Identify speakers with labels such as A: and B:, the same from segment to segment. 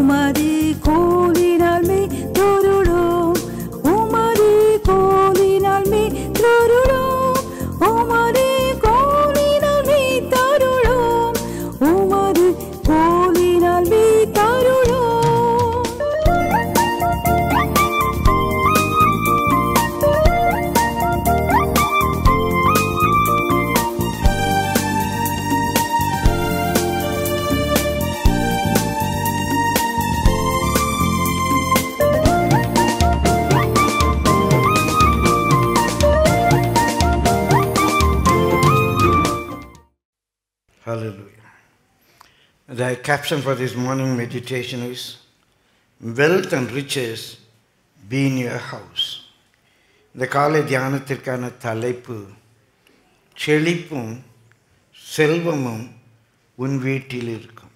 A: உமது கோலினால் மே தொருளோம் உமது கோலினால் மே தொருளோம் உமது கோலினால் மே தருளோம் உமது கோலினால் மே தருளோம்.
B: Hallelujah. The caption for this morning meditation is Wealth and riches be in your house. இந்த காலை தியானத்திற்கான தலைப்பு செழிப்பும் செல்வமும் உன் வீட்டில் இருக்கும்.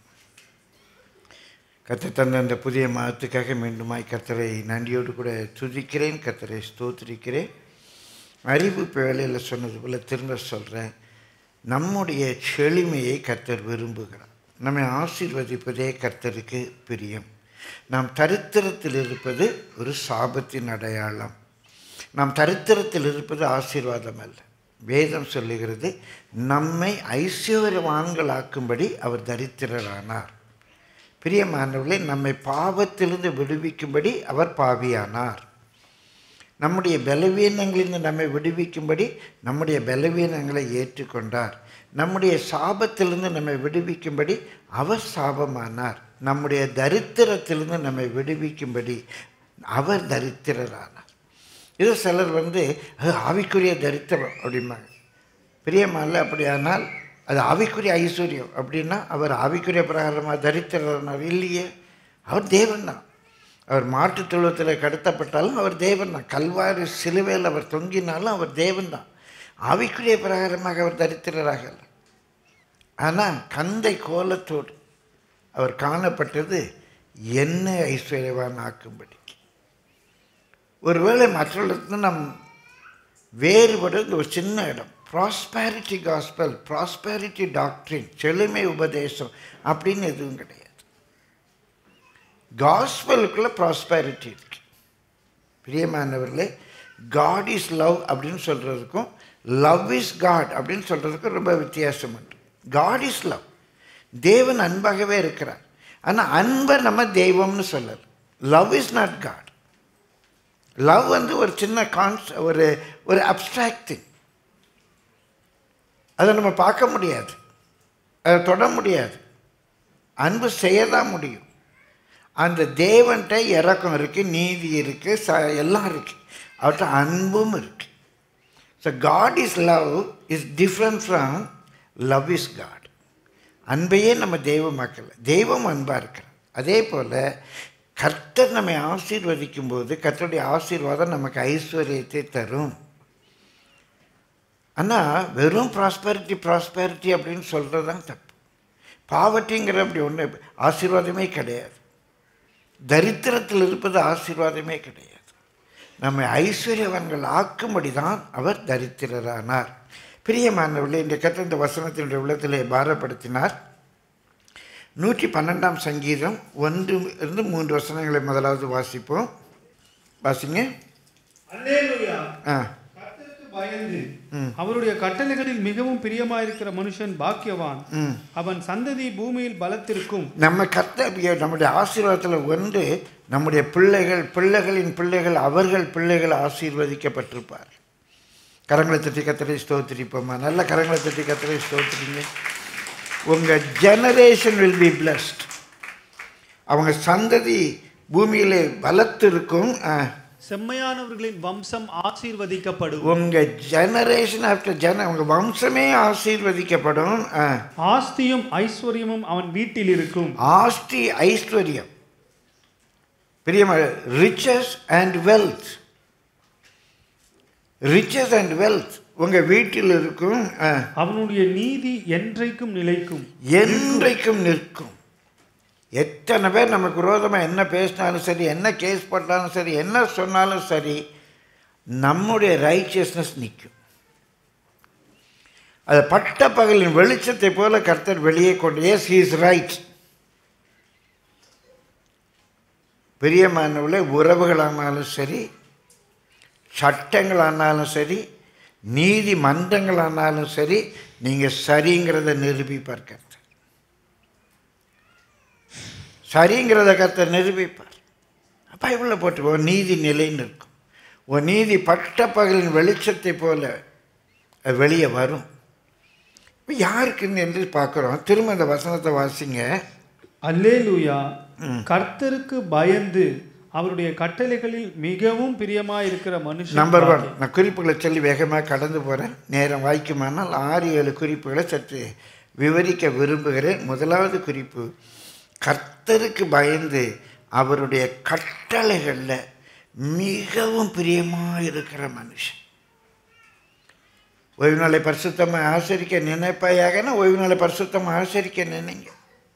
B: கர்த்தர் தந்த அந்த புதிய மாதத்துக்காக மீண்டுமாய் கர்த்தரை நன்றியோடு கூட துதிக்கிறேன், கர்த்தரை ஸ்தோத்திரிக்கிறேன். அறிவு வேலையில் சொன்னது போல் திரும்ப சொல்கிறேன், நம்முடைய செழுமையை கர்த்தர் விரும்புகிறார். நம்மை ஆசீர்வதிப்பதே கர்த்தருக்கு பிரியம். நாம் தரித்திரத்தில் இருப்பது ஒரு சாபத்தின் அடையாளம். நாம் தரித்திரத்தில் இருப்பது ஆசீர்வாதம் அல்ல. வேதம் சொல்லுகிறது, நம்மை ஐஸ்வர்யவான்களாக்கும்படி அவர் தரித்திரரானார். பிரியமானவர்களே, நம்மை பாவத்திலிருந்து விடுவிக்கும்படி அவர் பாவியானார். நம்முடைய பலவீனங்களிலிருந்து நம்மை விடுவிக்கும்படி நம்முடைய பலவீனங்களை ஏற்றுக்கொண்டார். நம்முடைய சாபத்திலிருந்து நம்மை விடுவிக்கும்படி அவர் சாபமானார். நம்முடைய தரித்திரத்திலிருந்து நம்மை விடுவிக்கும்படி அவர் தரித்திரரானார். இது சிலர் அது ஆவிக்குரிய தரித்திரம் அப்படிம்பாங்க. பிரியமானல, அப்படியானால் அது ஆவிக்குரிய ஐஸ்வர்யம் அப்படின்னா அவர் ஆவிக்குரிய பிரகாரமாக தரித்திரரானார் இல்லையே. அவர் தேவன் தான். அவர் மாட்டுத் தொழுவத்தில் கடத்தப்பட்டாலும் அவர் தேவன் தான். கல்வாரி சிலுவையில் அவர் தொங்கினாலும் அவர் தேவன் தான். ஆவிக்குரிய பிரகாரமாக அவர் தரித்திரராக. ஆனால் கந்தை கோலத்தோடு அவர் காணப்பட்டது என்ன ஐஸ்வர்யவான் ஆக்கும்படி. ஒருவேளை மற்றவர்களுக்கு நம் வேறுபடுறது ஒரு சின்ன இடம். ப்ராஸ்பேரிட்டி காஸ்பல், ப்ராஸ்பேரிட்டி டாக்ட்ரின், செழுமை உபதேசம் அப்படின்னு எதுவும் கிடையாது. காஸ்பலுக்குள்ள ப்ராஸ்பேரிட்டி இருக்கு. பிரியமானவர்களே, காட் இஸ் லவ் அப்படின்னு சொல்கிறதுக்கும் லவ் இஸ் காட் அப்படின்னு சொல்கிறதுக்கும் ரொம்ப வித்தியாசம் உண்டு. காட் இஸ் லவ், தேவன் அன்பாகவே இருக்கிறார். ஆனால் அன்பை நம்ம தெய்வம்னு சொல்லலை. Love is not God. Love ஒரு சின்ன ஒரு அப்ட்ராக்ட் திங். அதை நம்ம பார்க்க முடியாது, அதை தொட முடியாது. அன்பு செய்ய தான் முடியும். அந்த தேவன்கிட்ட இரக்கம் இருக்குது, நீதி இருக்குது, எல்லாம் இருக்குது. அவர்கிட்ட அன்பும் இருக்குது. So God is love is different from love is God. அன்பையே நம்ம தெய்வமாக்கலை, தெய்வம் அன்பாக இருக்கிறார். அதே போல் கர்த்தர் நம்மை ஆசீர்வதிக்கும் போது கர்த்தருடைய ஆசீர்வாதம் நமக்கு ஐஸ்வர்யத்தை தரும். ஆனால் வெறும் ப்ராஸ்பெரிட்டி அப்படின்னு சொல்கிறது தான் தப்பு. பாவர்ட்டிங்கிற அப்படி ஒன்று ஆசீர்வாதமே கிடையாது. தரித்திரத்தில் இருப்பது ஆசீர்வாதமே கிடையாது. நம்மை ஐஸ்வர்யவான்கள் ஆக்கும்படி தான் அவர் தரித்திரரானார். பிரியமானவர்களே, இந்த கர்த்தர் இந்த வசனத்தினுடைய உள்ளத்திலே பாரப்படுத்தினார். 112ஆம் சங்கீதம் 1-3 வசனங்களை முதலாவது வாசிப்போம். வாசிங்க.
C: அல்லேலூயா. கர்த்தருக்கு பயந்து அவருடைய கட்டளைகளில் மிகவும் பிரியமாயிருக்கிற மனுஷன் பாக்கியவான். அவன் சந்ததி பூமியில் பலத்திற்கும்.
B: நம்ம கர்த்தர் நம்முடைய ஆசீர்வாதத்தில் நம்முடைய பிள்ளைகளின் பிள்ளைகள் அவர்கள் பிள்ளைகள் ஆசீர்வதிக்கப்பட்டிருப்பார். கரங்களை தட்டி கர்த்தரை ஸ்தோத்திரிப்போமா. நல்ல கரங்களை தட்டி கர்த்தரை ஸ்தோத்திரிங்க. உங்கள் ஜெனரேஷன் வில் பி பிளஸ்ட். அவங்க சந்ததி பூமியிலே பலத்திருக்கும்.
C: செம்மையானவர்களின் வம்சம் ஆசீர்வதிக்கப்படும்.
B: உங்க ஜெனரேஷன் ஆஃப்டர் உங்க வம்சமே ஆசீர்வதிக்கப்படும்.
C: ஆஸ்தியும் ஐஸ்வர்யமும் அவன் வீட்டில் இருக்கும்.
B: ஆஸ்தி ஐஸ்வர்யம், பிரியமா, riches and wealth. Riches and wealth உங்க வீட்டில் இருக்கும்.
C: அவனுடைய நீதி என்றைக்கும் நிலைக்கும்,
B: என்றைக்கும் நிற்கும். எத்தனை பேர் நமக்கு விரோதமாக என்ன பேசினாலும் சரி, என்ன கேஸ் போட்டாலும் சரி, என்ன சொன்னாலும் சரி, நம்முடைய ரைச்சியஸ்னஸ் நிற்கும். அது பட்ட பகலின் வெளிச்சத்தை போல கர்த்தர் வெளியே கொண்டு. Yes, he is right. பிரியமானவர்களே, உறவுகளானாலும் சரி, சட்டங்களானாலும் சரி, நீதிமன்றங்களானாலும் சரி, நீங்கள் சரிங்கிறத நிரூபிப்பார் கர்த்தர். சரிங்கிறத கர்த்தர் நிரூபிப்பார். பைபிளில் போட்டு ஒரு நீதி நிலைன்னு இருக்கும். ஒரு நீதி பட்ட பகலின் வெளிச்சத்தை போல வெளியே வரும். இப்போ யாருக்குன்னு என்று பார்க்குறோம். திரும்ப அந்த வசனத்தை வாசிங்க.
C: அல்லேலூயா. கர்த்தருக்கு பயந்து அவருடைய கட்டளைகளில் மிகவும் பிரியமாக இருக்கிற மனுஷன்.
B: நம்பர் 1, நான் குறிப்புகளை சொல்லி வேகமாக கடந்து போகிறேன். நேரம் வாய்க்குமானால் 6-7 குறிப்புகளை சற்று விவரிக்க விரும்புகிறேன். முதலாவது குறிப்பு, கர்த்தருக்கு பயந்து அவருடைய கட்டளைகளில் மிகவும் பிரியமாக இருக்கிற மனுஷன். ஓய்வு நாளை பரிசுத்தமாக ஆசரிக்க நினைப்பாயாகனா ஓய்வு நாளை பரிசுத்தமாக ஆசரிக்க நினைங்க.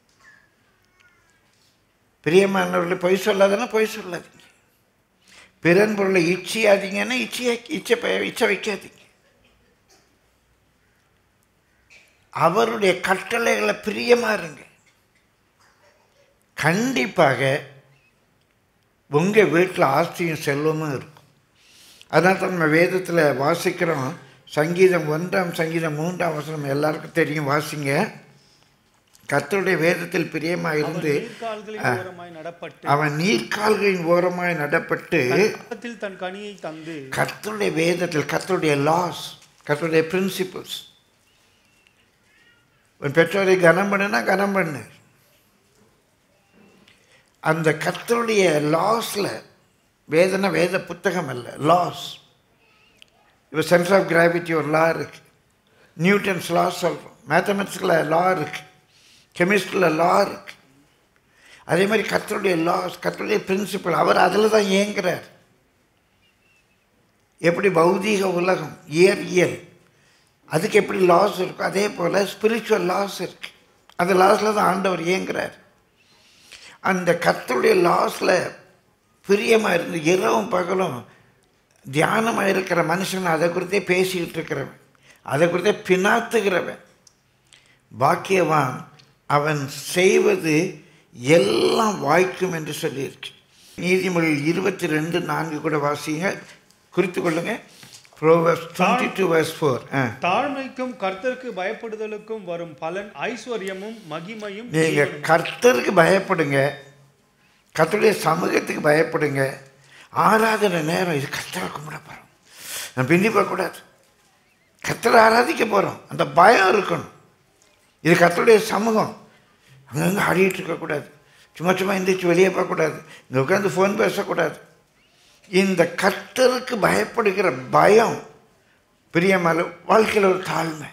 B: பிரியமானவர்களை பொய் சொல்லாதனா பொய் சொல்லாதீங்க. பிறன் பொருளை இச்சையாதீங்கன்னா இச்சை வைக்காதீங்க. அவருடைய கட்டளைகளை பிரியமாக இருங்க. கண்டிப்பாக உங்கள் வீட்டில் ஆஸ்தியும் செல்வமும் இருக்கும். அதனால தான் நம்ம வேதத்தில் வாசிக்கிறோம். சங்கீதம் 1, சங்கீதம் 3 வசனம் எல்லாருக்கும் தெரியும், வாசிங்க. கர்த்தருடைய வேதத்தில் பிரியமாக இருந்து அவன் நீர்க்கால்களின் ஓரமாய் நடப்பட்டு
C: தன் கனியை தந்து.
B: கர்த்தருடைய வேதத்தில் கர்த்தருடைய லாஸ், கர்த்தருடைய பிரின்சிபிள்ஸ். பெற்றோரை கனம் பண்ணுனா கனம் பண்ணு. அந்த கர்த்தருடைய லாஸில், வேதனை வேத புத்தகம் அல்ல, லாஸ். இப்போ சென்டர் ஆஃப் கிராவிட்டி ஒரு லா இருக்குது. நியூட்டன்ஸ் லா சொல்கிறோம். மேத்தமெட்டிக்ஸில் லா இருக்குது. கெமிஸ்ட்ரியில் லா இருக்குது. அதே மாதிரி கர்த்தருடைய லாஸ், கர்த்தருடைய பிரின்சிபல், அவர் அதில் தான் இயங்குறார். எப்படி பௌதீக உலகம், இயற்பியல், அதுக்கு எப்படி லாஸ் இருக்கும், அதே போல் ஸ்பிரிச்சுவல் லாஸ் இருக்குது. அந்த லாஸில் தான் ஆண்டவர் இயங்குறார். அந்த கர்த்தருடைய லாஸில் பிரியமாக இருந்து இரவும் பகலும் தியானமாக இருக்கிற மனுஷன் அதை குறித்தே பேசிக்கிட்டு இருக்கிறவன், அதை குறித்தே பினாத்துகிறவன் பாக்கியவான். அவன் செய்வது எல்லாம் வாய்க்கும் என்று சொல்லியிருக்கு. நீதிமொழிகள் 22:4 கூட வாசிங்க, குறித்து கொள்ளுங்க. Proverbs 22:4.
C: தாழ்மைக்கும் கர்த்தருக்கு பயப்படுதலுக்கும் வரும் பலன் ஐஸ்வர்யமும் மகிமையும்.
B: நீங்கள் கர்த்தருக்கு பயப்படுங்க, கர்த்தருடைய சமூகத்துக்கு பயப்படுங்க. ஆராதனை நேரம் இது கர்த்தரை கும்பிட போகிறோம், நம்ம பிந்தி போகக்கூடாது. கர்த்தரை ஆராதிக்க போகிறோம், அந்த பயம் இருக்கணும். இது கர்த்தருடைய சமூகம். அங்கங்கே ஆடிட்டு இருக்கக்கூடாது, சும்மா எந்திரிச்சு வெளியே போகக்கூடாது, இங்கே உட்காந்து ஃபோன் பேசக்கூடாது. இந்த கர்த்தருக்கு பயப்படுகிற பயம் பிரியமான வாழ்க்கையில் ஒரு தாழ்மை.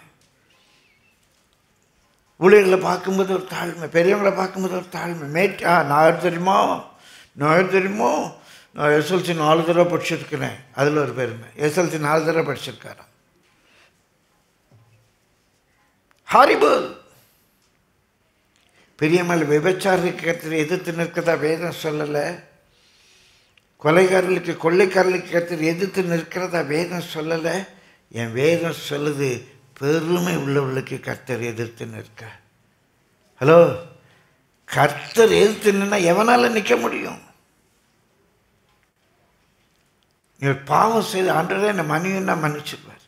B: ஊழியர்களை பார்க்கும்போது ஒரு தாழ்மை, பெரியவங்களை பார்க்கும்போது ஒரு தாழ்மை. நான் தெரியுமோ நான் எஸ்எல்சி 4 தடவை படிச்சிருக்கிறேன், அதில் ஒரு பெருமை. எஸ்எல்சி 4 தடவை படிச்சிருக்காராம். ஹாரிபிள். பெரியம்மாள் விபச்சாரத்துக்கு எதிர்த்து நிற்கிறதா வேதம் சொல்லலை. கொலைக்காரர்களுக்கு கொள்ளைக்காரர்களுக்கு கர்த்தர் எதிர்த்து நிற்கிறதா வேதம் சொல்லலை. என் வேதம் சொல்லுது, பெருமை உள்ளவர்களுக்கு கர்த்தர் எதிர்த்து நிற்க. ஹலோ, கர்த்தர் எதிர்த்து நின்னா எவனால நிற்க முடியும்? நீங்கள் பாவம் செய்து ஆண்டவரே என்னை மன்னியுன்னா மன்னிச்சுக்குவார்.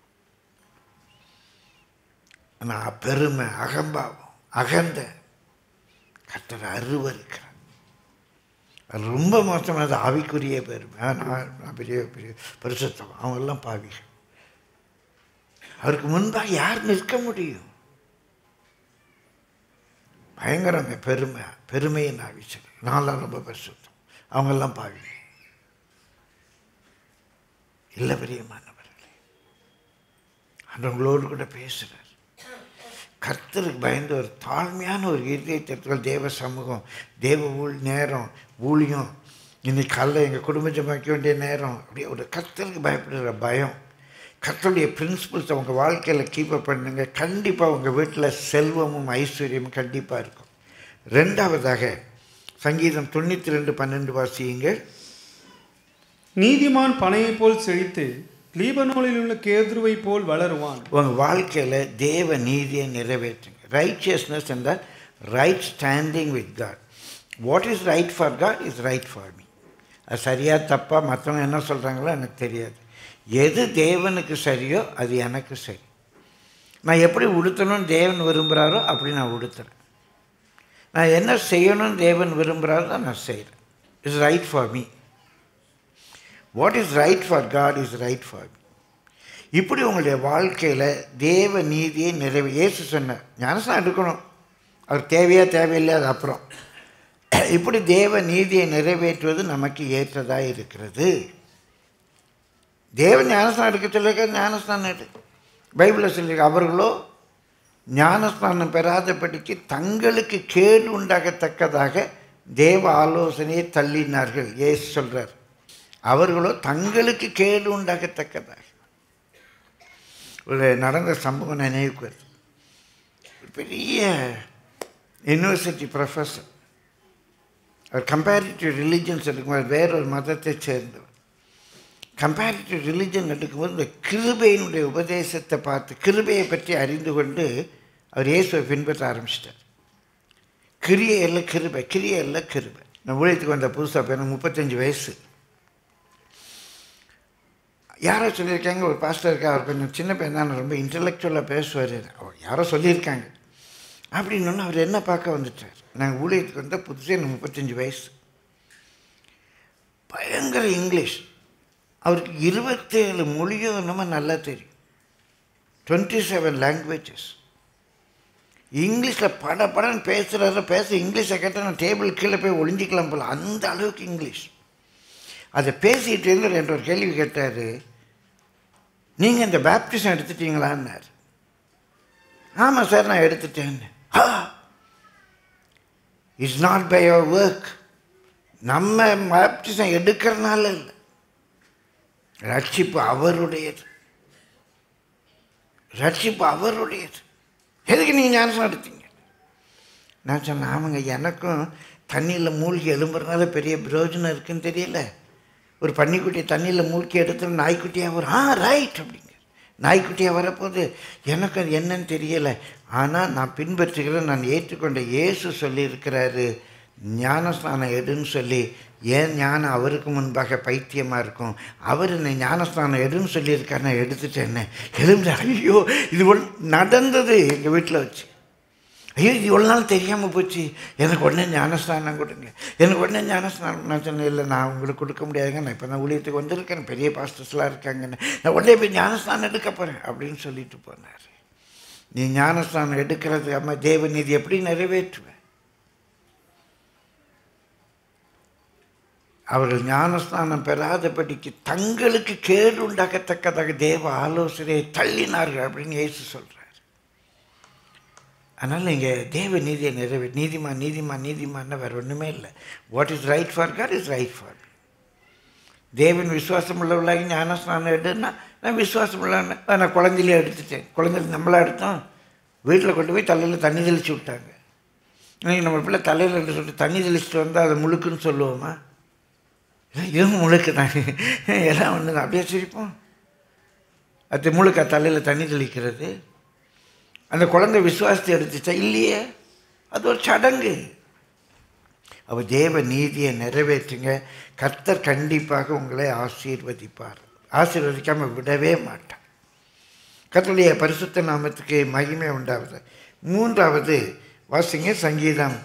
B: ஆனால் பெருமை, அகம்பாவம், அகந்த கர்த்தர் அருவருக்கிறார். அது ரொம்ப மோசமானது. ஆவிக்குரிய பெருமை. நான் பெரிய பெரிய பரிசுத்தம், அவங்கெல்லாம் பாவிகள். அவருக்கு முன்பாக யார் நிற்க முடியும்? பயங்கரங்க பெருமை, பெருமையை ஆவிச்சல். நான்லாம் ரொம்ப பரிசுத்தம், அவங்கெல்லாம் பாவிகள். இல்லை பிரியமானவர்களே, அவங்களோடு கூட பேசுகிறார். கர்த்தருக்கு பயந்து ஒரு தாழ்மையான ஒரு இதயத்திற்குள் தேவ சமூகம், தேவ நேரம், ஊழியம். இன்னைக்கு காலைல எங்கள் குடும்ப ஜெபிக்க வேண்டிய நேரம். அப்படியே ஒரு கர்த்தருக்கு பயப்படுகிற பயம், கர்த்தருடைய பிரின்சிபல்ஸ் உங்கள் வாழ்க்கையில் கீப்பப் பண்ணுங்க. கண்டிப்பாக உங்கள் வீட்டில் செல்வமும் ஐஸ்வர்யமும் கண்டிப்பாக இருக்கும். ரெண்டாவதாக சங்கீதம் 92:12 வாசியுங்க.
C: நீதிமான் பனையை போல் செழித்து லீபனோனில் உள்ள கேதுருவை போல் வளருவான்.
B: உங்கள் வாழ்க்கையில் தேவ நீதியை நிறைவேற்றுங்க. ரைச்சியஸ்னஸ் என்ற right standing with God. What is right for God is right for me. அது சரியாக தப்பாக மற்றவங்க என்ன சொல்கிறாங்களோ எனக்கு தெரியாது. எது தேவனுக்கு சரியோ அது எனக்கு சரி. நான் எப்படி உடுத்தணும்னு தேவன் விரும்புகிறாரோ அப்படி நான் உடுத்துறேன். நான் என்ன செய்யணும்னு தேவன் விரும்புகிறாரோ தான் நான் செய்கிறேன். It's right for me. What is right for God is right for me. இப்படி உங்களுடைய வாழ்க்கையில் தேவ நீதியை இயேசு சொன்னார், ஞானஸ்நானம் எடுக்கணும், அவர் தேவையா தேவையில்லை அது அப்புறம். இப்படி தேவ நீதியை நிறைவேற்றுவது நமக்கு ஏற்றதாக இருக்கிறது. தேவன் ஞானஸ்நானம் எடுக்க சொல்லியிருக்க, ஞானஸ்நானம் எடு. பைபிளில் சொல்லியிருக்க, அவர்களோ ஞானஸ்நானம் பெறாதபடிக்கு தங்களுக்கு கேடு உண்டாகத்தக்கதாக தேவ ஆலோசனையை தள்ளினார்கள். இயேசு சொல்கிறார், அவர்களோ தங்களுக்கு கேடு உண்டாகத்தக்கதாக. ஒரு நடந்த சம்பவம் நினைவுக்கு வருது. பெரிய யூனிவர்சிட்டி ப்ரொஃபஸர், அவர் கம்பேரிட்டிவ் ரிலிஜன்ஸ் எடுக்கும்போது வேறொரு மதத்தை சேர்ந்தவர். கம்பேரிட்டிவ் ரிலிஜன் எடுக்கும்போது இந்த கிருபையினுடைய உபதேசத்தை பார்த்து கிருபையை பற்றி அறிந்து கொண்டு அவர் இயேசுவை பின்பற்ற ஆரம்பிச்சிட்டார். கிரியை இல்லை கிருபை, கிரியை இல்லை கிருபை. நான் ஊழியத்துக்கு வந்த புதுசாக எனக்கு 35 வயசு. யாரோ சொல்லியிருக்காங்க, ஒரு பாஸ்டர் இருக்கா, அவர் கொஞ்சம் சின்ன பையன் தான், ரொம்ப இன்டலெக்சுவலாக பேசுவார், யாரோ சொல்லியிருக்காங்க அப்படின்னு. அவர் என்ன பார்க்க வந்துட்டார். நாங்கள் ஊழியத்துக்கு வந்தால் புதுசாக எனக்கு 35 வயசு. பயங்கர இங்கிலீஷ். அவருக்கு 27 மொழியோ என்னமோ நல்லா தெரியும், 27 லாங்குவேஜஸ். இங்கிலீஷில் படன்னு பேசுகிறாரு. இங்கிலீஷை கேட்டால் நான் டேபிள் கீழே போய் ஒளிஞ்சிக்கலாம் போல, அந்த அளவுக்கு இங்கிலீஷ். அதை பேசிகிட்டு இருந்து ரெண்டு ஒரு கேள்வி கேட்டார், நீங்கள் இந்த பேப்டிசம் எடுத்துட்டீங்களான்னார். ஆமாம் சார் நான் எடுத்துட்டேன்னு. It's not by your work. நம்ம பேப்டிசம் எடுக்கிறனால இல்லை, ரட்சிப்பு அவருடையது, ரட்சிப்பு அவருடையது. எதுக்கு நீங்கள் ஞானஸ்நானம் எடுத்தீங்க? நான் சொன்னேன், ஆமாங்க, எனக்கும் தண்ணியில் மூழ்கி எழும்புறதுனால பெரிய பிரயோஜனம் இருக்குன்னு தெரியல. ஒரு பன்னிக்குட்டியை தண்ணியில் மூழ்கி எடுத்து நாய்க்குட்டியாக வரும். ரைட் அப்படிங்க, நாய்க்குட்டியாக வரப்போது எனக்கு அது என்னன்னு தெரியலை. ஆனால் நான் பின்பற்றுகிறேன், நான் ஏற்றுக்கொண்ட இயேசு சொல்லியிருக்கிறாரு ஞானஸ்நானம் எடுன்னு சொல்லி. ஏன் ஞானம் அவருக்கு முன்பாக பைத்தியமாக இருக்கும். அவர் என்னை ஞானஸ்நானம் எடுன்னு சொல்லியிருக்காரு, நான் எடுத்துட்டேன்னு எழுந்து. ஐயோ, இது நடந்தது எங்கள் வீட்டில் வச்சு. ஐயோ, இது இவ்வளோ நாள் தெரியாமல் போச்சு, எனக்கு உடனே ஞானஸ்நானம் கொடுங்க, எனக்கு உடனே ஞானஸ்நானம். நான் சொன்னேன், இல்லை நான் உங்களுக்கு கொடுக்க முடியாதுங்க, நான் இப்போ தான் ஊழியத்துக்கு வந்திருக்கேன், பெரிய பாஸ்டர்ஸ்லாம் இருக்காங்கன்னு, நான் உடனே போய் ஞானஸ்நானம் எடுக்க போகிறேன் அப்படின்னு சொல்லிட்டு போனார். நீ ஞானஸ்நானம் எடுக்கிறது அம்மா தேவநீதி எப்படி நிறைவேற்றுவேன்? அவர்கள் ஞானஸ்நானம் பெறாதபடிக்கு தங்களுக்கு கேடு உண்டாகத்தக்கதாக தேவ ஆலோசனையை தள்ளினார்கள் அப்படின்னு இயேசு சொல்கிறார். அதனால் இங்கே தேவ நீதியை நீதிமான் நீதிமான் நீதிமான்னு வேறு ஒன்றுமே இல்லை. What is right for God is right for. தேவன் விசுவாசம் உள்ளவர்களாகி ஞானஸ்நானம் எடுன்னா நான் விசுவாசம் உள்ளவன. நான் குழந்தையிலே எடுத்துட்டேன். குழந்தைல நம்மளாக எடுத்தோம், வீட்டில் கொண்டு போய் தலையில் தண்ணி தெளித்து விட்டாங்க. இன்றைக்கி நம்ம பிள்ளை தலையில் எடுத்து சொல்லிட்டு தண்ணி தெளிச்சுட்டு வந்தால் அதை முழுக்குன்னு சொல்லுவோமா? இதுவும் முழுக்கு தாங்க, எல்லாம் ஒன்று தான். அப்படியே சிரிப்போம். அது முழுக்க தலையில் தண்ணி தெளிக்கிறது. அந்த குழந்தை விசுவாசத்தை எடுத்துச்சா? இல்லையே, அது ஒரு சடங்கு. அவ தேவ நீதியை நிறைவேற்றுங்க, கர்த்தர் கண்டிப்பாக உங்களை ஆசீர்வதிப்பார், ஆசீர்வதிக்காமல் விடவே மாட்டார். கர்த்தருடைய பரிசுத்த நாமத்துக்கு மகிமை உண்டாவது. மூன்றாவது வாசிங்க, சங்கீதம்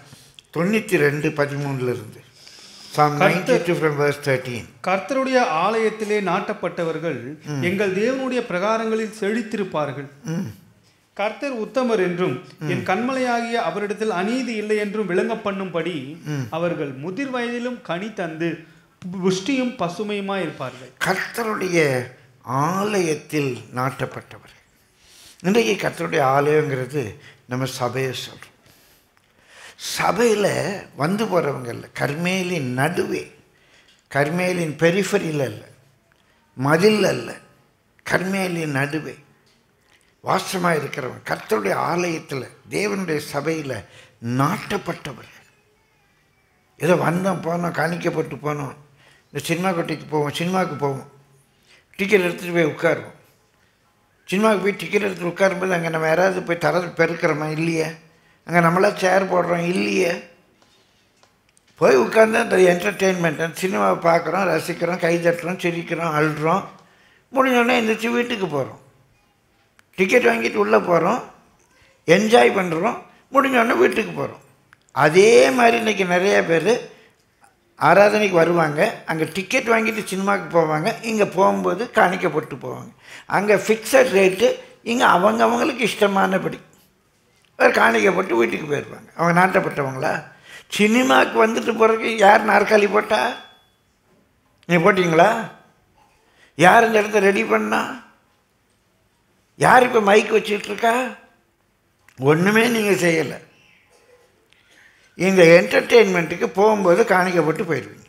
B: 92:13 Psalm 92 from verse 13.
C: கர்த்தருடைய ஆலயத்திலே நாட்டப்பட்டவர்கள் எங்கள் தேவனுடைய பிரகாரங்களில் செழித்திருப்பார்கள். கர்த்தர் உத்தமர் என்றும் என் கண்மலையாகிய அவரிடத்தில் அநீதி இல்லை என்றும் விளங்க பண்ணும்படி அவர்கள் முதிர் வயதிலும் கனி தந்து புஷ்டியும் பசுமையுமா இருப்பார்கள்.
B: கர்த்தருடைய ஆலயத்தில் நாட்டப்பட்டவர். இன்றைக்கு கர்த்தருடைய ஆலயங்கிறது நம்ம சபையை சொல்கிறோம். சபையில் வந்து போகிறவங்க இல்லை, கர்மேலின் நடுவே, கர்மேலின் பெரிஃபரியில் அல்ல, மதில் அல்ல, கர்மேலின் நடுவே வாசமாக இருக்கிறவங்க கர்த்தருடைய ஆலயத்தில் தேவனுடைய சபையில் நாட்டப்பட்டவர்கள். ஏதோ வந்தோம் போனோம், காணிக்கப்பட்டு போனோம், இந்த சினிமா கொட்டிக்கு போவோம், சினிமாவுக்கு போவோம், டிக்கெட் எடுத்துகிட்டு போய் உட்காருவோம். சினிமாவுக்கு போய் டிக்கெட் எடுத்துகிட்டு உட்காரும்போது அங்கே நம்ம யாராவது போய் தர பெருக்கிறோமா? இல்லையே. அங்கே நம்மளா சேர் போடுறோம்? இல்லையே. போய் உட்காந்து அந்த என்டர்டெயின்மெண்ட் அந்த சினிமாவை பார்க்குறோம், ரசிக்கிறோம், கை தட்டுறோம், சிரிக்கிறோம், அழுறோம். முடிஞ்சோடனே எந்திரிச்சு வீட்டுக்கு போகிறோம். டிக்கெட் வாங்கிட்டு உள்ளே போகிறோம், என்ஜாய் பண்ணுறோம், முடிஞ்சோடனே வீட்டுக்கு போகிறோம். அதே மாதிரி இன்றைக்கி நிறைய பேர் ஆராதனைக்கு வருவாங்க, அங்கே டிக்கெட் வாங்கிட்டு சினிமாவுக்கு போவாங்க, இங்கே போகும்போது காணிக்கப்பட்டு போவாங்க. அங்கே ஃபிக்ஸட் ரேட்டு, இங்கே அவங்களுக்கு இஷ்டமானபடி காணிக்கப்பட்டு வீட்டுக்கு போயிடுவாங்க. அவங்க நாட்டப்பட்டவங்களா? சினிமாவுக்கு வந்துட்டு போகிறதுக்கு யார் நாற்காலி போட்டா? நீங்கள் போட்டிங்களா? யார் இந்த இடத்த ரெடி பண்ணா? யார் இப்போ மைக் வச்சுட்ருக்கா? ஒன்றுமே நீங்கள் செய்யலை. இந்த என்டர்டெயின்மெண்ட்டுக்கு போகும்போது காணிக்கப்பட்டு போயிடுவீங்க.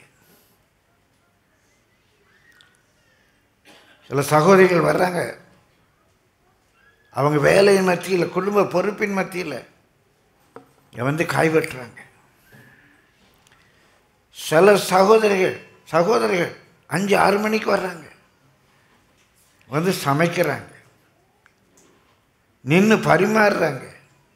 B: சில சகோதரிகள் வர்றாங்க, அவங்க வேலையின் மத்தியில், குடும்ப பொறுப்பின் மத்தியில் வந்து காய் வெட்டுறாங்க. சில சகோதரிகள் 5-6 மணிக்கு வர்றாங்க, வந்து சமைக்கிறாங்க, நின்று பரிமாறுறாங்க,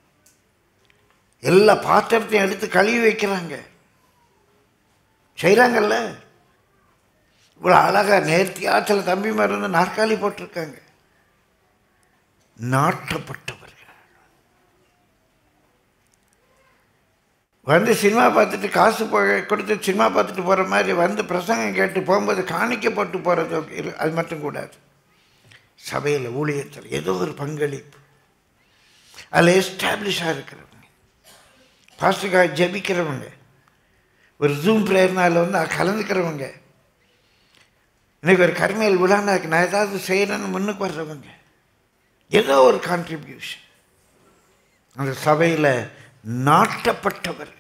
B: எல்லா பாத்திரத்தையும் எடுத்து கழுவி வைக்கிறாங்க, செய்கிறாங்கல்ல. இவ்வளோ அழகாக நேர்த்தியாக சில தம்பிமார் வந்து நாற்காலி போட்டிருக்காங்க. நாட்டப்பட்டவர்கள் வந்து சினிமா பார்த்துட்டு காசு கொடுத்து சினிமா பார்த்துட்டு போகிற மாதிரி வந்து பிரசங்கம் கேட்டு போகும்போது காணிக்கப்பட்டு போகிறது அது மட்டும் கூடாது. சபையில் ஊழியத்தில் ஏதோ ஒரு பங்களிப்பு, அதில் எஸ்டாப்ளிஷாக இருக்கிறவங்க, பாஸ்டருக்காக ஜெபிக்கிறவங்க, ஒரு ஜூம் ப்ரேயர்னால் வந்து கலந்துக்கிறவங்க, இன்றைக்கி ஒரு கர்மையில் விழானா நான் ஏதாவது செய்யணும்னு முன்னுக்கு வர்றவங்க, ஏதோ ஒரு கான்ட்ரிபியூஷன். அந்த சபையில் நாட்டப்பட்டவர்கள்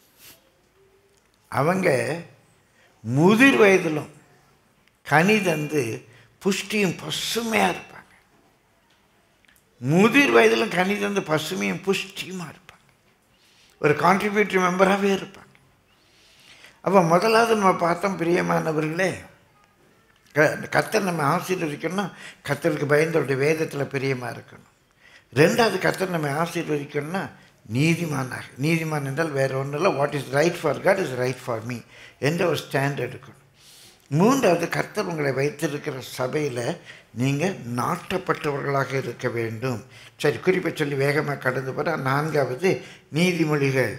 B: அவங்க முதிர் வயதிலும் கனி தந்து புஷ்டியும் பசுமையாக இருப்பாங்க. முதிர் வயதிலும் கனி தந்து பசுமையும் புஷ்டியுமாக இருப்பாங்க. ஒரு கான்ட்ரிபியூட்டரி மெம்பராகவே இருப்பாங்க. அப்போ முதலாவது நம்ம பார்த்தோம், பிரியமானவர்களே, கர்த்தர் நம்ம ஆசீர்வதிக்கணும், கர்த்தருக்கு பயந்தவருடைய வேதத்தில் பிரியமாக இருக்கணும். ரெண்டாவது, கர்த்தர் நம்ம ஆசீர்வதிக்கணும்னா நீதிமானாக, நீதிமான் என்றால் வேறு ஒன்றும் இல்லை, what is right for God is right for me என்ற ஒரு ஸ்டாண்ட் எடுக்கணும். மூன்றாவது, கர்த்தர் உங்களை வைத்திருக்கிற சபையில் நீங்கள் நாட்டப்பட்டவர்களாக இருக்க வேண்டும். சரி, குறிப்பை சொல்லி வேகமாக கடந்து போகிற. நான்காவது, நீதிமொழிகள்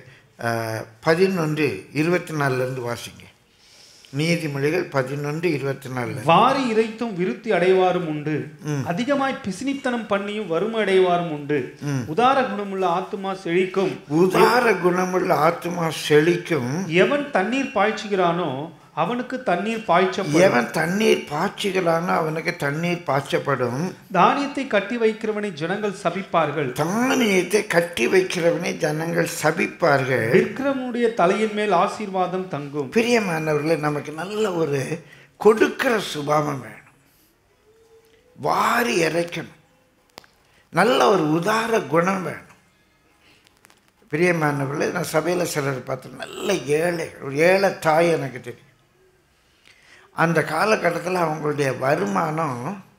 B: 11:24 வாசிங்க. நீதிமொழிகள் 11:24.
C: வாரி இறைத்தும் விருத்தி அடைவாரும் உண்டு, அதிகமாய் பிசினித்தனம் பண்ணியும் வறுமை அடைவாரும் உண்டு. உதார குணமுள்ள ஆத்துமா செழிக்கும்,
B: உதார குணமுள்ள ஆத்துமா செழிக்கும்.
C: எவன் தண்ணீர் பாய்ச்சுகிறானோ அவனுக்கு தண்ணீர் பாய்ச்சப்படும்.
B: எவன் தண்ணீர் பாய்ச்சுகிறானோ அவனுக்கு தண்ணீர் பாய்ச்சப்படும்.
C: தானியத்தை கட்டி வைக்கிறவனை ஜனங்கள் சபிப்பார்கள்.
B: தானியத்தை கட்டி வைக்கிறவனை ஜனங்கள் சபிப்பார்கள்.
C: விக்கிரமுடைய தலையின் மேல் ஆசீர்வாதம் தங்கும்.
B: பிரியமானவர்களே, நமக்கு நல்ல ஒரு கொடுக்கிற சுபாவம் வேணும், வாரி இறைக்கணும், நல்ல ஒரு உதார குணம் வேணும். பிரியமானவர்களே, நான் சபையில் சிலர் பார்த்தேன், நல்ல ஏழைகள். ஒரு ஏழை தாய் எனக்கு தெரியும். அந்த காலகட்டத்தில் அவங்களுடைய வருமானம்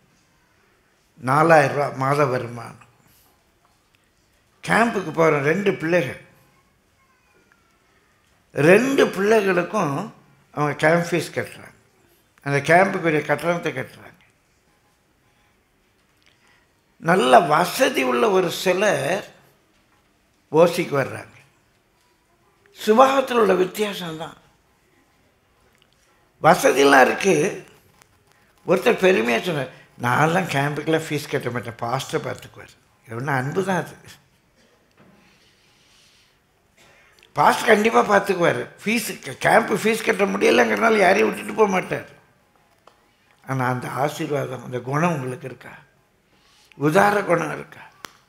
B: 4000 ரூபா மாத வருமானம். கேம்புக்கு போகிற 2 பிள்ளைகள், 2 பிள்ளைகளுக்கும் அவங்க கேம்ப் ஃபீஸ் கட்டுறாங்க, அந்த கேம்புக்குரிய கட்டணத்தை கட்டுறாங்க. நல்ல வசதி உள்ள ஒரு சிலர் ஓசிக்கு வர்றாங்க. சுபாவத்தில் உள்ள வித்தியாசம்தான். வசதியெல்லாம் இருக்குது. ஒருத்தர் பெருமையாக சொன்னார், நான்லாம் கேம்புக்கெல்லாம் ஃபீஸ் கட்ட மாட்டேன், பாஸ்டர் பார்த்துக்குவார். எவ்வளோ அன்பு தான் அது. பாஸ்டர் கண்டிப்பாக பார்த்துக்குவார். கேம்பு ஃபீஸ் கட்ட முடியலைங்கிறனால யாரையும் விட்டுட்டு போக மாட்டார். ஆனால் அந்த ஆசீர்வாதம், அந்த குணம் உங்களுக்கு இருக்கா? உதார குணம் இருக்கா?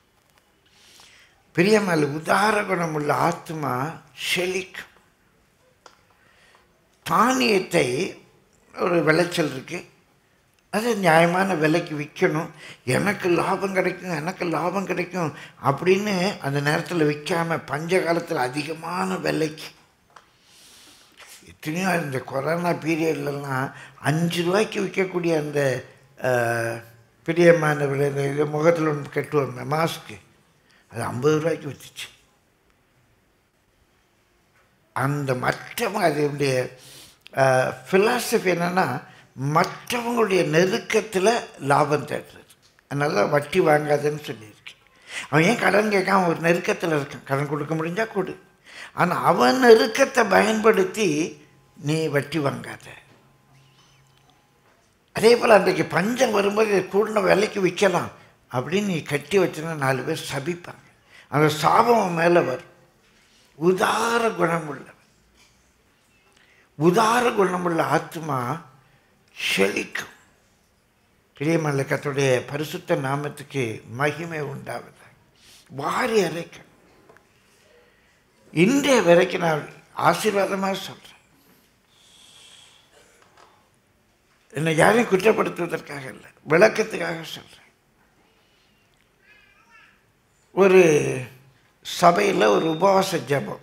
B: பிரியமால உதார குணம் உள்ள ஆத்மா செழிக்கும். தானியத்தை ஒரு விளைச்சல் இருக்குது, அது நியாயமான விலைக்கு விற்கணும், எனக்கு லாபம் கிடைக்கும் அப்படின்னு அந்த நேரத்தில் விற்காமல் பஞ்ச காலத்தில் அதிகமான விலைக்கு, எத்தனையோ இந்த கொரோனா பீரியட்லலாம் 5 ரூபாய்க்கு விற்கக்கூடிய அந்த பிரியமான விலை, இந்த முகத்தில் ஒன்று கட்டுவாங்க மாஸ்க்கு, அது 50 ரூபாய்க்கு விற்றுச்சு. அந்த மற்றவங்க அதனுடைய ஃபிலாசபி என்னென்னா மற்றவங்களுடைய நெருக்கத்தில் லாபம் தேடுறது. அதனால வட்டி வாங்காதுன்னு சொல்லியிருக்கேன். அவன் ஏன் கடன் கேட்காம ஒரு நெருக்கத்தில் இருக்கான், கடன் கொடுக்க முடிஞ்சால் கொடு. ஆனால் அவன் நெருக்கத்தை பயன்படுத்தி நீ வட்டி வாங்காத. அதே போல் அன்றைக்கு பஞ்சம் வரும்போது கூடின விலைக்கு விற்கலாம் அப்படின்னு நீ கட்டி வச்சுன்னா 4 பேர் சபிப்பாங்க. அந்த சாபம் மேலே வரும். உதார குணமுள்ள ஆத்மா செழிக்கும். பிரியமான கர்த்தருடைய பரிசுத்த நாமத்துக்கு மகிமை உண்டாவது. வாரி அரைக்கணும். இன்றைய வரைக்கும் நான் ஆசீர்வாதமாக சொல்கிறேன். என்னை யாரையும் குற்றப்படுத்துவதற்காக இல்லை, விளக்கத்துக்காக சொல்கிறேன். ஒரு சபையில் ஒரு உபவாச ஜெபம்.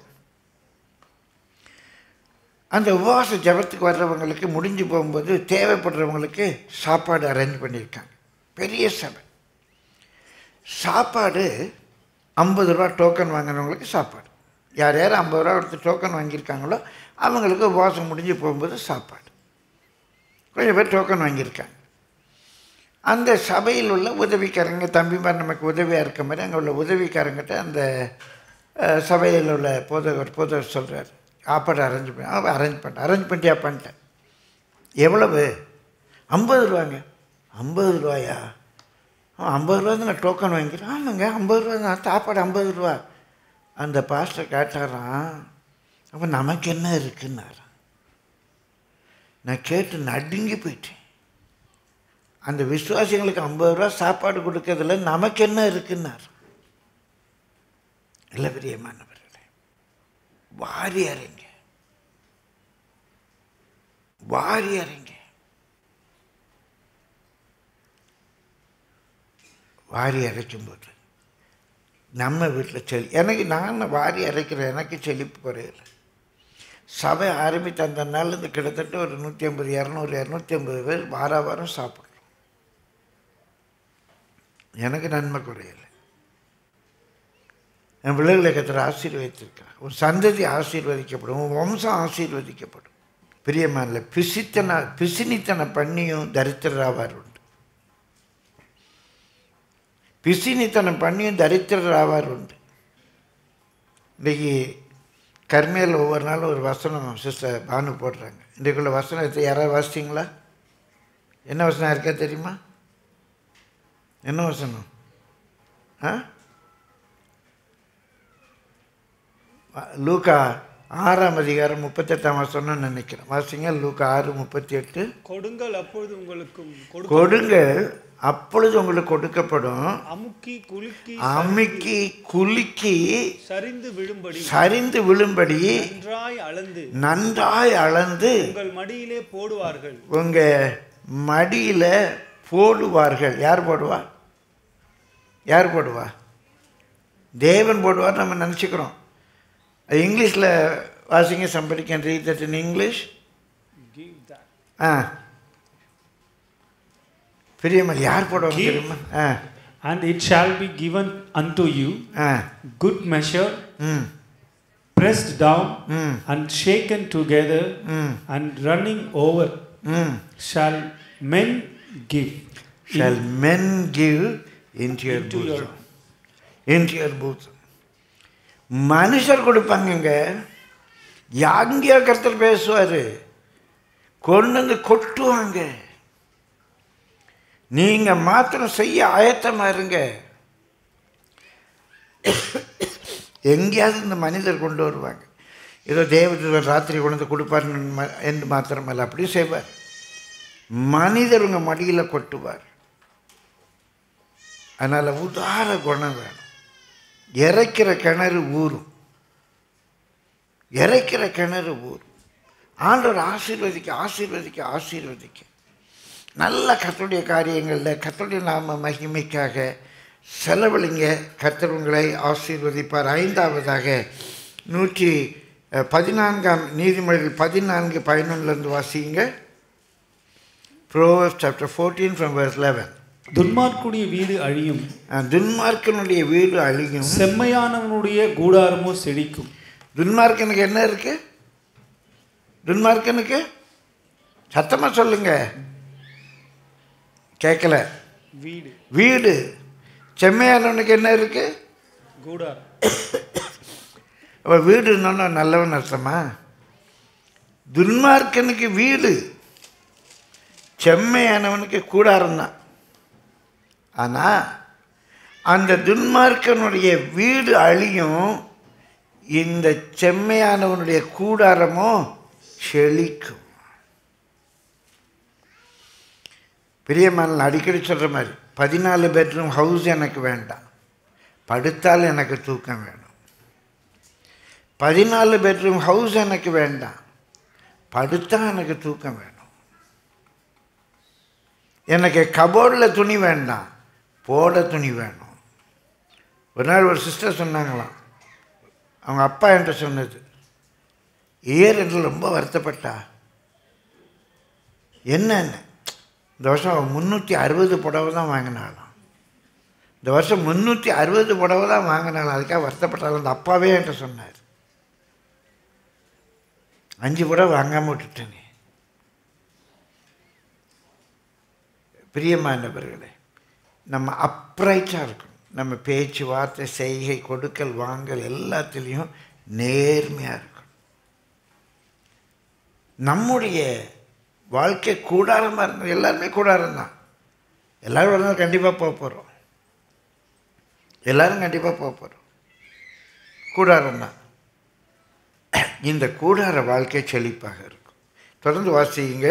B: அந்த உபவாச ஜெபத்துக்கு வர்றவங்களுக்கு முடிஞ்சு போகும்போது தேவைப்படுறவங்களுக்கு சாப்பாடு அரேஞ்ச் பண்ணியிருக்காங்க. பெரிய சபை. சாப்பாடு 50 ரூபா டோக்கன் வாங்கினவங்களுக்கு சாப்பாடு. யார் யார் 50 ரூபா கொடுத்து டோக்கன் வாங்கியிருக்காங்களோ அவங்களுக்கு உபவாசம் முடிஞ்சு போகும்போது சாப்பாடு. கொஞ்சம் பேர் டோக்கன் வாங்கியிருக்காங்க. அந்த சபையில் உள்ள உதவிக்காரங்க, தம்பிமார் நமக்கு உதவியாக இருக்க மாதிரி அங்கே உள்ள உதவிக்காரங்கிட்ட அந்த சபையில் உள்ள போதவர் சொல்கிறார், சாப்பாடு அரேஞ்ச் பண்ணிட்டேன். எவ்வளவு? 50 ரூபாங்க. 50 ரூபாயா? 50 ரூபா தான் நான் டோக்கன் வாங்கிக்கிறேன். ஆமாங்க 50 ரூபா தான், சாப்பாடு 50 ரூபா. அந்த பாஸ்டர் கேட்டாராம், அப்போ நமக்கு என்ன இருக்குன்னாராம். நான் கேட்டு நடுங்கி போயிட்டேன். அந்த விசுவாசிகளுக்கு 50 ரூபா சாப்பாடு கொடுக்கறதுல நமக்கு என்ன இருக்குன்னார். இல்லை பிரியமானவர்களே, வாரி அறைங்க, வாரி அறைங்க. வாரி அரைக்கும்போது நம்ம வீட்டில் எனக்கு நான் வாரி அரைக்கிறேன், எனக்கு செழிப்பு குறையில. சபை ஆரம்பித்த அந்த நாள் இந்த கிட்டத்தட்ட ஒரு 150, 200, 250 பேர் வாரம் சாப்பிட்றோம். எனக்கு நன்மை குறையலை. என் பிள்ளைகளை கர்த்தர் ஆசீர்வதித்திருக்கிறார். ஒரு சந்ததி ஆசீர்வதிக்கப்படும், ஒரு வம்சம் ஆசீர்வதிக்கப்படும். பிரியமான பிசினித்தனை பண்ணியும் தரித்திரராவார் உண்டு. பிசினித்தனம் பண்ணியும் தரித்திரராவார் உண்டு. இன்றைக்கி கர்மேல் ஒவ்வொரு நாளும் ஒரு வசனம் சிஸ்டர் பானு போடுறாங்க. இன்றைக்குள்ள வசனத்தை யாராவது வாசிச்சிங்களா? என்ன வசனம் இருக்கா தெரியுமா? என்ன வசனம்? லூக்கா 6ஆம் அதிகாரம் 38ஆம் வசனம் நினைக்கிறேன். வாசிங்க. லூக்கா 6:38.
C: கொடுங்கள் அப்பொழுது உங்களுக்கு
B: அப்பொழுது உங்களுக்கு கொடுக்கப்படும். அமுக்கி குலுக்கி சரிந்து விழும்படி நன்றாய் அளந்து
C: உங்கள் மடியிலே போடுவார்கள்.
B: உங்க மடியில போடுவார்கள். யார் போடுவா? யார் போடுவா? தேவன் போடுவார். நம்ம நினச்சிக்கிறோம். இங்கிலீஷில் வாசிங்க. somebody can read that in English. பிரியமல் யார் போடுவாங்க தெரியுமா?
C: And it shall be given unto you, good measure, pressed down and shaken together and running over, shall men give.
B: Shall men give into your bosom. மனுஷர் கொடுப்பாங்க. யாங்கியா கர்த்தர் பேசுவார். கொண்டு வந்து கொட்டுவாங்க. நீங்கள் மாத்திரம் செய்ய ஆயத்தமாக இருங்க. எங்கேயாவது இந்த மனிதர் கொண்டு வருவாங்க. ஏதோ தேவதூதர் ராத்திரி கொண்டு வந்து கொடுப்பார் என்று மாத்திரமல்ல, அப்படி செய்வார். மனிதர் உங்கள் மடியில் கொட்டுவார். அதனால் உதார குணம் வேணும். இறைக்கிற கிணறு ஊறும். இறைக்கிற கிணறு ஊறும். ஆண்டவர் ஆசீர்வதிக்க நல்ல கர்த்தருடைய காரியங்களில் கர்த்தருடைய நாம மகிமைக்காக செலவழிங்க. கர்த்தர் உங்களை ஆசீர்வதிப்பார். 5ஆவதாக 114 நீதிமொழிகள் 14:11 வாசிங்க. Proverbs chapter 14 from verse 11.
C: துன்மார்க்குடைய வீடு அழியும்,
B: துன்மார்க்கனுடைய வீடு அழியும்,
C: செம்மையானவனுடைய கூடாரமோ செழிக்கும்.
B: துன்மார்க்கனுக்கு என்ன இருக்கு? துன்மார்க்கனுக்கு சத்தமாக சொல்லுங்க, கேட்கல.
C: வீடு.
B: வீடு. செம்மையானவனுக்கு என்ன இருக்கு?
C: கூடாரம்.
B: வீடுன்னா நல்லவன் அர்த்தமா? துன்மார்க்கனுக்கு வீடு, செம்மையானவனுக்கு கூடாரம் தான். ஆனால் அந்த துன்மார்க்கனுடைய வீடு அழியும், இந்த செம்மையானவனுடைய கூடாரமோ செழிக்கும். பிரியமான அடிக்கடி சொல்கிற மாதிரி 14 பெட்ரூம் ஹவுஸ் எனக்கு வேண்டாம், படுத்தால் எனக்கு தூக்கம் வேணும். 14 பெட்ரூம் ஹவுஸ் எனக்கு வேண்டாம், படுத்தா எனக்கு தூக்கம் வேணும். எனக்கு கபோர்டில் துணி வேண்டாம், போட துணி வேணும். ஒரு நாள் ஒரு சிஸ்டர் சொன்னாங்களாம், அவங்க அப்பா என்கிட்ட சொன்னது, என்று ரொம்ப வருத்தப்பட்டா. என்னன்னு, இந்த வருஷம் 360 புடவை தான் வாங்கினாலும், இந்த வருஷம் 360 புடவை தான் வாங்கினாலும், அதுக்காக வருத்தப்பட்டாலும். அந்த அப்பாவே என்கிட்ட சொன்னார், 5 புடவை வாங்காமல் விட்டுட்டேனே. பிரியமானவர்களே, நம்ம அப்ரைட்டாக இருக்கணும். நம்ம பேச்சு வார்த்தை செய்கை கொடுக்கல் வாங்கல் எல்லாத்துலேயும் நேர்மையாக இருக்கணும். நம்முடைய வாழ்க்கை கூடாரமாக இருந்தது. எல்லாருமே கூடாரம் தான். எல்லோரும் ஒரு நாள் கண்டிப்பாக போக போகிறோம். எல்லோரும் கண்டிப்பாக போக போகிறோம். கூடாரம் தான். இந்த கூடார வாழ்க்கை செழிப்பாக இருக்கும். தொடர்ந்து வாசிங்க.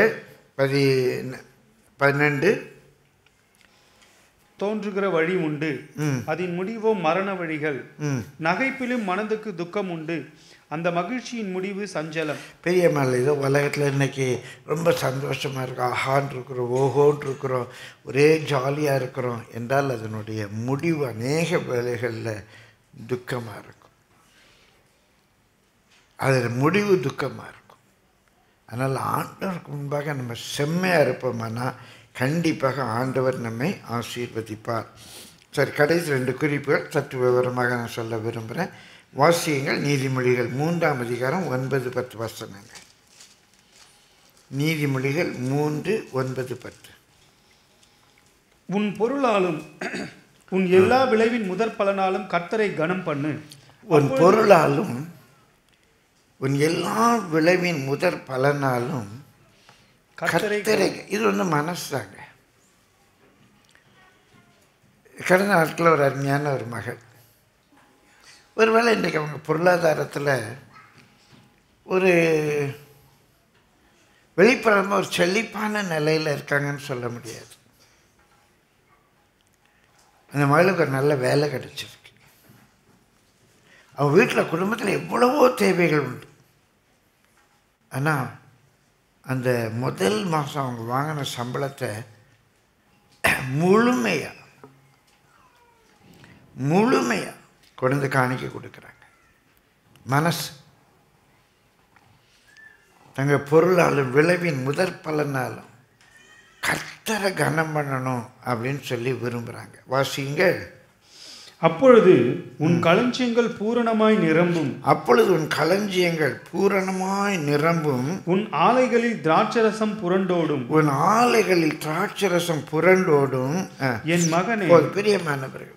B: 12.
C: தோன்றுகிற வழி உண்டு, அதன் முடிவோ மரண வழிகள். நகைப்பிலும் மனதுக்கு துக்கம் உண்டு, அந்த மகிழ்ச்சியின் முடிவு சஞ்சலம்.
B: பெரிய மேலே ஏதோ உலகத்தில் இன்னைக்கு ரொம்ப சந்தோஷமாக இருக்கும், ஆஹான் இருக்கிறோம், ஓஹோன் இருக்கிறோம், ஒரே ஜாலியாக இருக்கிறோம் என்றால் அதனுடைய முடிவு அநேக வேலைகளில் துக்கமாக இருக்கும். அதில் முடிவு துக்கமாக இருக்கும். அதனால் ஆண்டவருக்கு முன்பாக நம்ம செம்மையாக இருப்போம்னா கண்டிப்பாக ஆண்டவர் நம்மை ஆசீர்வதிப்பார். சரி, கடைசி 2 குறிப்புகள் சற்று விவரமாக நான் சொல்ல விரும்புகிறேன். வாசியங்கள். நீதிமொழிகள் 3ஆம் அதிகாரம் 9-10 வசனங்கள். நீதிமொழிகள் 3, 9, 10.
C: உன் பொருளாலும் உன் எல்லா விளைவின் முதற் பலனாலும் கர்த்தரை கனம் பண்ணு.
B: உன் பொருளாலும் உன் எல்லா விளைவின் முதற் பலனாலும் கர்த்தரை. இது மனசாங்க. கடந்த நாட்களில் ஒரு அருமையான ஒரு மகள், ஒருவேளை இன்றைக்கி அவங்க பொருளாதாரத்தில் ஒரு வெளிப்படமாக ஒரு செழிப்பான நிலையில் இருக்காங்கன்னு சொல்ல முடியாது. அந்த மகளுக்கு ஒரு நல்ல வேலை கிடைச்சிருக்கு. அவங்க வீட்டில் குடும்பத்தில் எவ்வளவோ தேவைகள் உண்டு. ஆனால் அந்த முதல் மாதம் அவங்க வாங்கின சம்பளத்தை முழுமையாக கொண்டு காணிக்க கொடுக்குறாங்க. மனசு தங்கள் பொருளாலும் விளைவின் முதற் பலனாலும் கர்த்தரை கனம் பண்ணணும் அப்படின்னு சொல்லி விரும்புகிறாங்க. வாசிங்கள்.
C: அப்பொழுது உன் களஞ்சியங்கள் பூரணமாய் நிரம்பும்.
B: அப்பொழுது உன் களஞ்சியங்கள் பூரணமாய் நிரம்பும்.
C: உன் ஆலைகளில் திராட்சரசம் புரண்டோடும்.
B: உன் ஆலைகளில் திராட்சரசம் புரண்டோடும்.
C: என் மகனே,
B: பிரியமானவர்களே,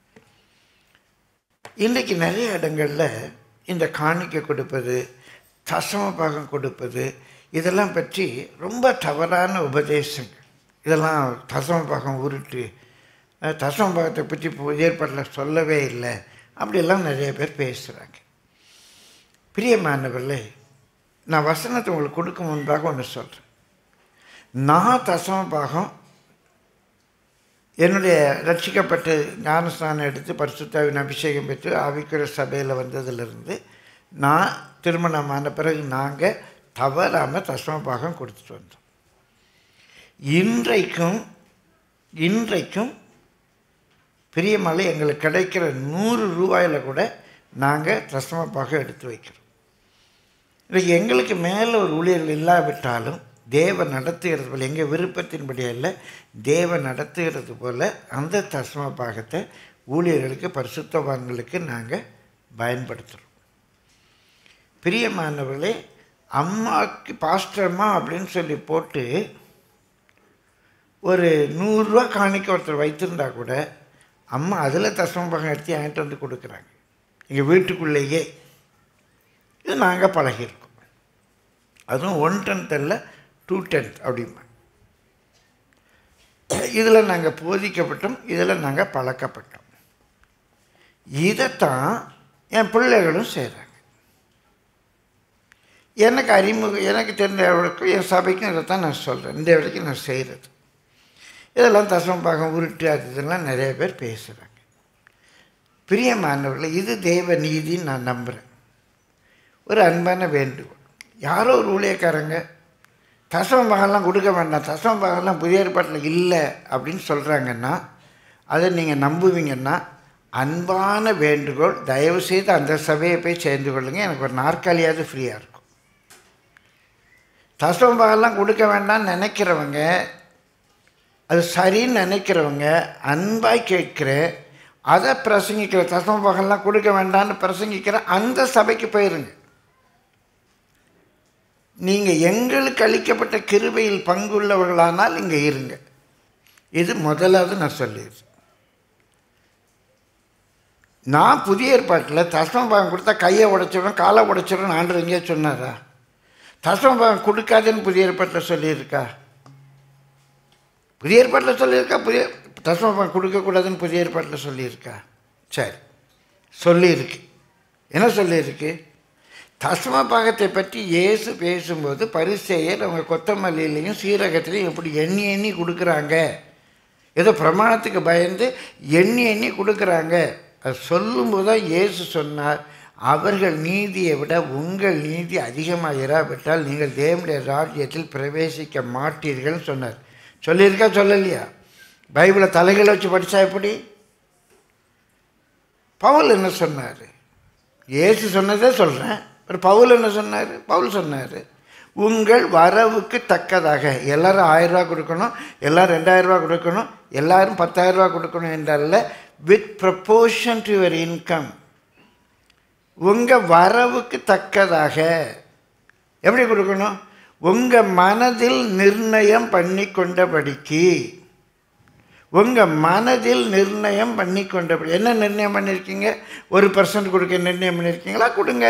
B: இன்றைக்கு நிறைய இடங்களில் இந்த காணிக்கை கொடுப்பது, தசம பாகம் கொடுப்பது, இதெல்லாம் பற்றி ரொம்ப தவறான உபதேசங்கள். இதெல்லாம் தசம பாகம் உருட்டு, தசம பாகத்தை பற்றி ஏற்பாட்டில் சொல்லவே இல்லை, அப்படியெல்லாம் நிறைய பேர் பேசுகிறாங்க. பிரியமானவர்களே, நான் வசனத்தை உங்களுக்கு கொடுக்க முன்பாக ஒன்று சொல்கிறேன். நான் தசம பாகம் என்னுடைய ரட்சிக்கப்பட்டு ஞானஸ்நானம் எடுத்து பரிசுத்தாவின் அபிஷேகம் பெற்று ஆவிக்குரிய சபையில் வந்ததிலிருந்து நான் திருமணமான பிறகு நாங்கள் தவறாமல் தசம பாகம் கொடுத்துட்டு வந்தோம். இன்றைக்கும் பிரியமலை எங்களுக்கு கிடைக்கிற 100 ரூபாயில் கூட நாங்கள் தசம பாகம் எடுத்து வைக்கிறோம். இன்றைக்கி எங்களுக்கு மேலே ஒரு ஊழியர்கள் இல்லாவிட்டாலும் தேவன் நடத்துகிறது போல், எங்கள் விருப்பத்தின்படி அல்ல, தேவன் நடத்துகிறது போல் அந்த தசம பாகத்தை ஊழியர்களுக்கு பரிசுத்தவான்களுக்கு நாங்கள் பயன்படுத்துகிறோம். பிரியமானவர்களே, அம்மாவுக்கு பாஸ்டர்மா அப்படின்னு சொல்லி போட்டு ஒரு 100 ரூபா காணிக்க ஒருத்தர் வைத்திருந்தா கூட அம்மா அதில் தசமபாகம் எடுத்து என்கிட்ட வந்து கொடுக்குறாங்க. எங்கள் வீட்டுக்குள்ளேயே இது நாங்கள் பழகியிருக்கோம். அதுவும் 1/10 இல்லை 2/10 அப்படிமா. இதில் நாங்கள் போதிக்கப்பட்டோம், இதில் நாங்கள் பழக்கப்பட்டோம். இதைத்தான் என் பிள்ளைகளும் செய்கிறாங்க. எனக்கு தெரிஞ்சவர்களுக்கும் என் சபைக்கும் இதைத்தான் நான் சொல்கிறேன். இந்த வரைக்கும் நான் செய்கிறது இதெல்லாம் தசமபாகம் உருட்டு அது இதெல்லாம் நிறைய பேர் பேசுகிறாங்க. பிரியமானவர்கள், இது தேவ நீதின்னு நான் நம்புகிறேன். ஒரு அன்பான வேண்டுகோள், யாரோ ஒரு ஊழியக்காரங்க தசமபாகம்லாம் கொடுக்க வேண்டாம், தசமபாகம்லாம் புதிய ஏற்பாட்டில் இல்லை அப்படின்னு சொல்கிறாங்கன்னா அதை நீங்கள் நம்புவீங்கன்னா அன்பான வேண்டுகோள், தயவுசெய்து அந்த சபையை போய் சேர்ந்து கொள்ளுங்கள். எனக்கு ஒரு நாற்காலியாவது ஃப்ரீயாக இருக்கும். தசமபாகம்லாம் கொடுக்க வேண்டாம்னு நினைக்கிறவங்க, அது சரின்னு நினைக்கிறவங்க, அன்பாய் கேட்கிற, அதை பிரசங்கிக்கிற, தசமபாகம்லாம் கொடுக்க வேண்டாம்னு பிரசங்கிக்கிற அந்த சபைக்கு போயிருங்க. நீங்கள் எங்களுக்கு அளிக்கப்பட்ட கிருபையில் பங்குள்ளவர்களானால் இங்கே இருங்க. இது முதலாவது நான் சொல்லிடுறேன். நான் புதிய ஏற்பாட்டில் தசமபாகம் கொடுத்தா கையை உடைச்சிடும் காலை உடைச்சிடும் ஆண்டவர் எங்கேயா சொன்னாரா? தசமபாகம் கொடுக்காதுன்னு புதிய ஏற்பாட்டில் சொல்லியிருக்கா? புதிய ஏற்பாட்டில் சொல்லியிருக்கா? தசமபாகம் கொடுக்கக்கூடாதுன்னு புதிய ஏற்பாட்டில் சொல்லியிருக்கா? சரி, சொல்லியிருக்கு. என்ன சொல்லியிருக்கு? தசமபாகத்தை பற்றி இயேசு பேசும்போது பரிசேயர் அவங்க கொத்தமல்லியிலையும் சீரகத்திலையும் எப்படி எண்ணி எண்ணி கொடுக்குறாங்க, ஏதோ பிரமாணத்துக்கு பயந்து எண்ணி எண்ணி கொடுக்குறாங்க. அது சொல்லும்போது தான் இயேசு சொன்னார், அவர்கள் நீதியை விட உங்கள் நீதி அதிகமாக இராவிட்டால் நீங்கள் தேவனுடைய ராஜ்யத்தில் பிரவேசிக்க மாட்டீர்கள்னு சொன்னார். சொல்லியிருக்கா சொல்லலையா? பைபிளை தலைகளை வச்சு படித்தா எப்படி? பவுல் என்ன சொன்னார்? இயேசு சொன்னதே சொல்கிறேன். ஒரு பவுல் என்ன சொன்னார்? பவுல் சொன்னார், உங்கள் வரவுக்கு தக்கதாக எல்லோரும் 1000 ரூபா கொடுக்கணும், எல்லோரும் 2000 ரூபா கொடுக்கணும், எல்லோரும் 10,000 ரூபா கொடுக்கணும் என்றல்ல, with proportion to your income. உங்கள் வரவுக்கு தக்கதாக எப்படி கொடுக்கணும்? உங்கள் மனதில் நிர்ணயம் பண்ணி கொண்டபடிக்கு. உங்கள் மனதில் நிர்ணயம் பண்ணி கொண்டபடி. என்ன நிர்ணயம் பண்ணியிருக்கீங்க? 1% கொடுக்க நிர்ணயம் பண்ணியிருக்கீங்களா? கொடுங்க.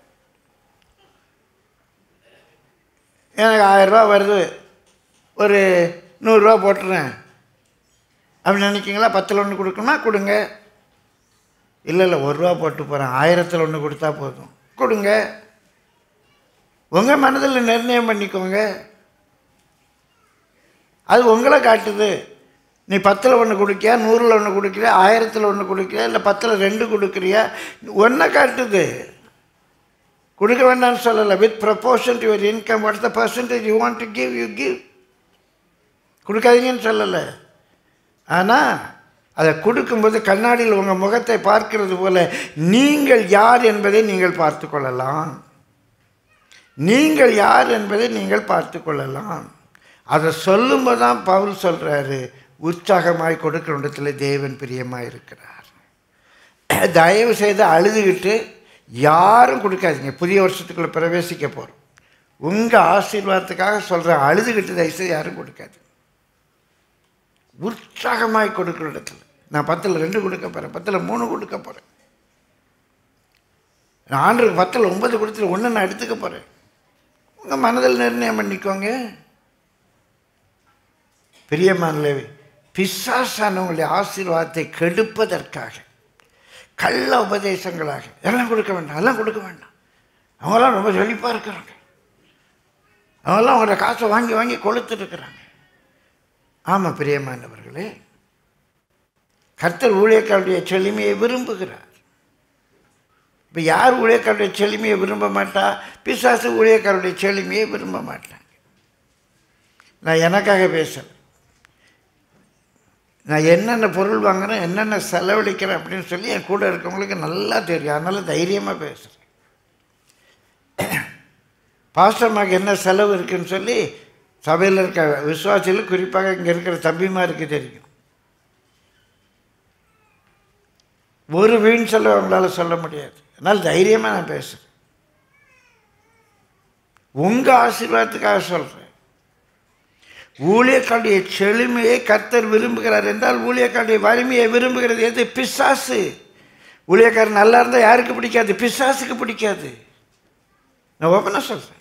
B: எனக்கு 1000 ரூபா வருது, ஒரு 100 ரூபா போட்டுறேன் அப்படின்னு நினைக்கிங்களா? 10ல் 1 கொடுக்கணுமா? கொடுங்க. இல்லை 1 ரூபா போட்டு போகிறேன், 1000ல் 1 கொடுத்தா போதும், கொடுங்க. உங்கள் மனதில் நிர்ணயம் பண்ணிக்கோங்க. அது உங்களை காட்டுது. நீ 10ல் 1 கொடுக்கியா, 100ல் 1 கொடுக்குறியா, 1000ல் 1 கொடுக்குறியா, இல்லை 10ல் 2 கொடுக்குறியா? ஒன்றை காட்டுது. கொடுக்க வேண்டாம்னு சொல்லலை. With proportion to your income, what's the percentage you want to give, you give. கொடுக்காதீங்கன்னு சொல்லலை. ஆனால் அதை கொடுக்கும்போது கண்ணாடியில் உங்கள் முகத்தை பார்க்கிறது போல நீங்கள் யார் என்பதை நீங்கள் பார்த்து கொள்ளலாம். நீங்கள் யார் என்பதை நீங்கள் பார்த்து கொள்ளலாம். அதை சொல்லும்போது தான் பவுல் சொல்கிறாரு, உற்சாகமாய் கொடுக்கிற இடத்துல தேவன் பிரியமாக இருக்கிறார். தயவு செய்து அழுதுகிட்டு யாரும் கொடுக்காதீங்க. புதிய வருஷத்துக்குள்ளே பிரவேசிக்க போகிறோம். உங்கள் ஆசீர்வாதத்துக்காக சொல்கிறேன், அழுதுகிட்டு தயவுசெய்து யாரும் கொடுக்காது. உற்சாகமாய் கொடுக்குற இடத்துல நான் 10ல் 2 கொடுக்க போகிறேன், 10ல் 3 கொடுக்க போகிறேன், நான் ஆண்டுக்கு 10ல் 9 கொடுத்துட்டு 1 நான் எடுத்துக்க போகிறேன். உங்கள் மனதில் நிர்ணயம் பண்ணிக்கோங்க. பிரியமானே, பிசாசானவங்களுடைய ஆசீர்வாதத்தை கெடுப்பதற்காக கள்ள உபதேசங்களாக எல்லாம் கொடுக்க வேண்டாம், எல்லாம் கொடுக்க வேண்டாம். அவங்களாம் ரொம்ப செழிப்பாக இருக்கிறாங்க, அவங்களாம் அவங்களோட காசை வாங்கி வாங்கி கொளுத்துட்டு இருக்கிறாங்க. ஆமாம் பிரியமானவர்களே, கர்த்தர் ஊழியக்காரருடைய செழுமையை விரும்புகிறார். இப்போ யார் ஊழியக்காரருடைய செழுமையை விரும்ப மாட்டா? பிசாசு ஊழியக்காரருடைய செழுமையை விரும்ப மாட்டாங்க. நான் எனக்காக பேசுகிறேன். நான் என்னென்ன பொருள் வாங்குறேன், என்னென்ன செலவழிக்கிறேன் அப்படின்னு சொல்லி என் கூட இருக்கவங்களுக்கு நல்லா தெரியும். அதனால் தைரியமாக பேசுகிறேன். பாஸ்டர்மாக்கு என்ன செலவு இருக்குதுன்னு சொல்லி சபையில் இருக்க விசுவாசிகள், குறிப்பாக இங்கே இருக்கிற தம்பிமாருக்கு தெரியும். ஒரு வீண் செலவு அவங்களால சொல்ல முடியாது. அதனால் தைரியமாக நான் பேசுகிறேன். உங்கள் ஆசீர்வாதத்துக்காக சொல்கிறேன். ஊழியக்காருடைய செழுமையை கர்த்தர் விரும்புகிறார் என்றால் ஊழியக்காருடைய வறுமையை விரும்புகிறது எது? பிசாசு. ஊழியக்காரர் நல்லா இருந்தால் யாருக்கு பிடிக்காது? பிசாசுக்கு பிடிக்காது. நான் ஓப்பனாக சொல்கிறேன்.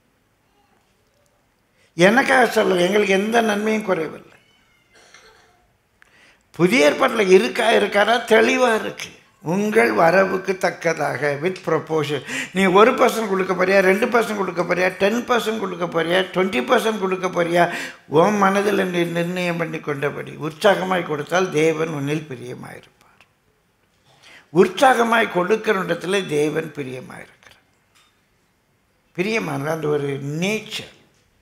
B: எனக்காக சொல்ல, எங்களுக்கு எந்த நன்மையும் குறைவில்லை. புதிய ஏற்பாட்டில் இருக்காரா? தெளிவாக இருக்கு. உங்கள் வரவுக்கு தக்கதாக வித் ப்ரொபோஷன். நீ 1% கொடுக்க போறியா, 2% கொடுக்க போறியா, 10% கொடுக்க போறியா, 20% கொடுக்க போறியா, உன் மனதில் நீ நிர்ணயம் பண்ணி கொண்டபடி உற்சாகமாய் கொடுத்தால் தேவன் உன்னில் பிரியமாயிருப்பார். உற்சாகமாய் கொடுக்கிற இடத்துல தேவன் பிரியமாயிருக்கிறார். பிரியமான அந்த ஒரு நேச்சர்,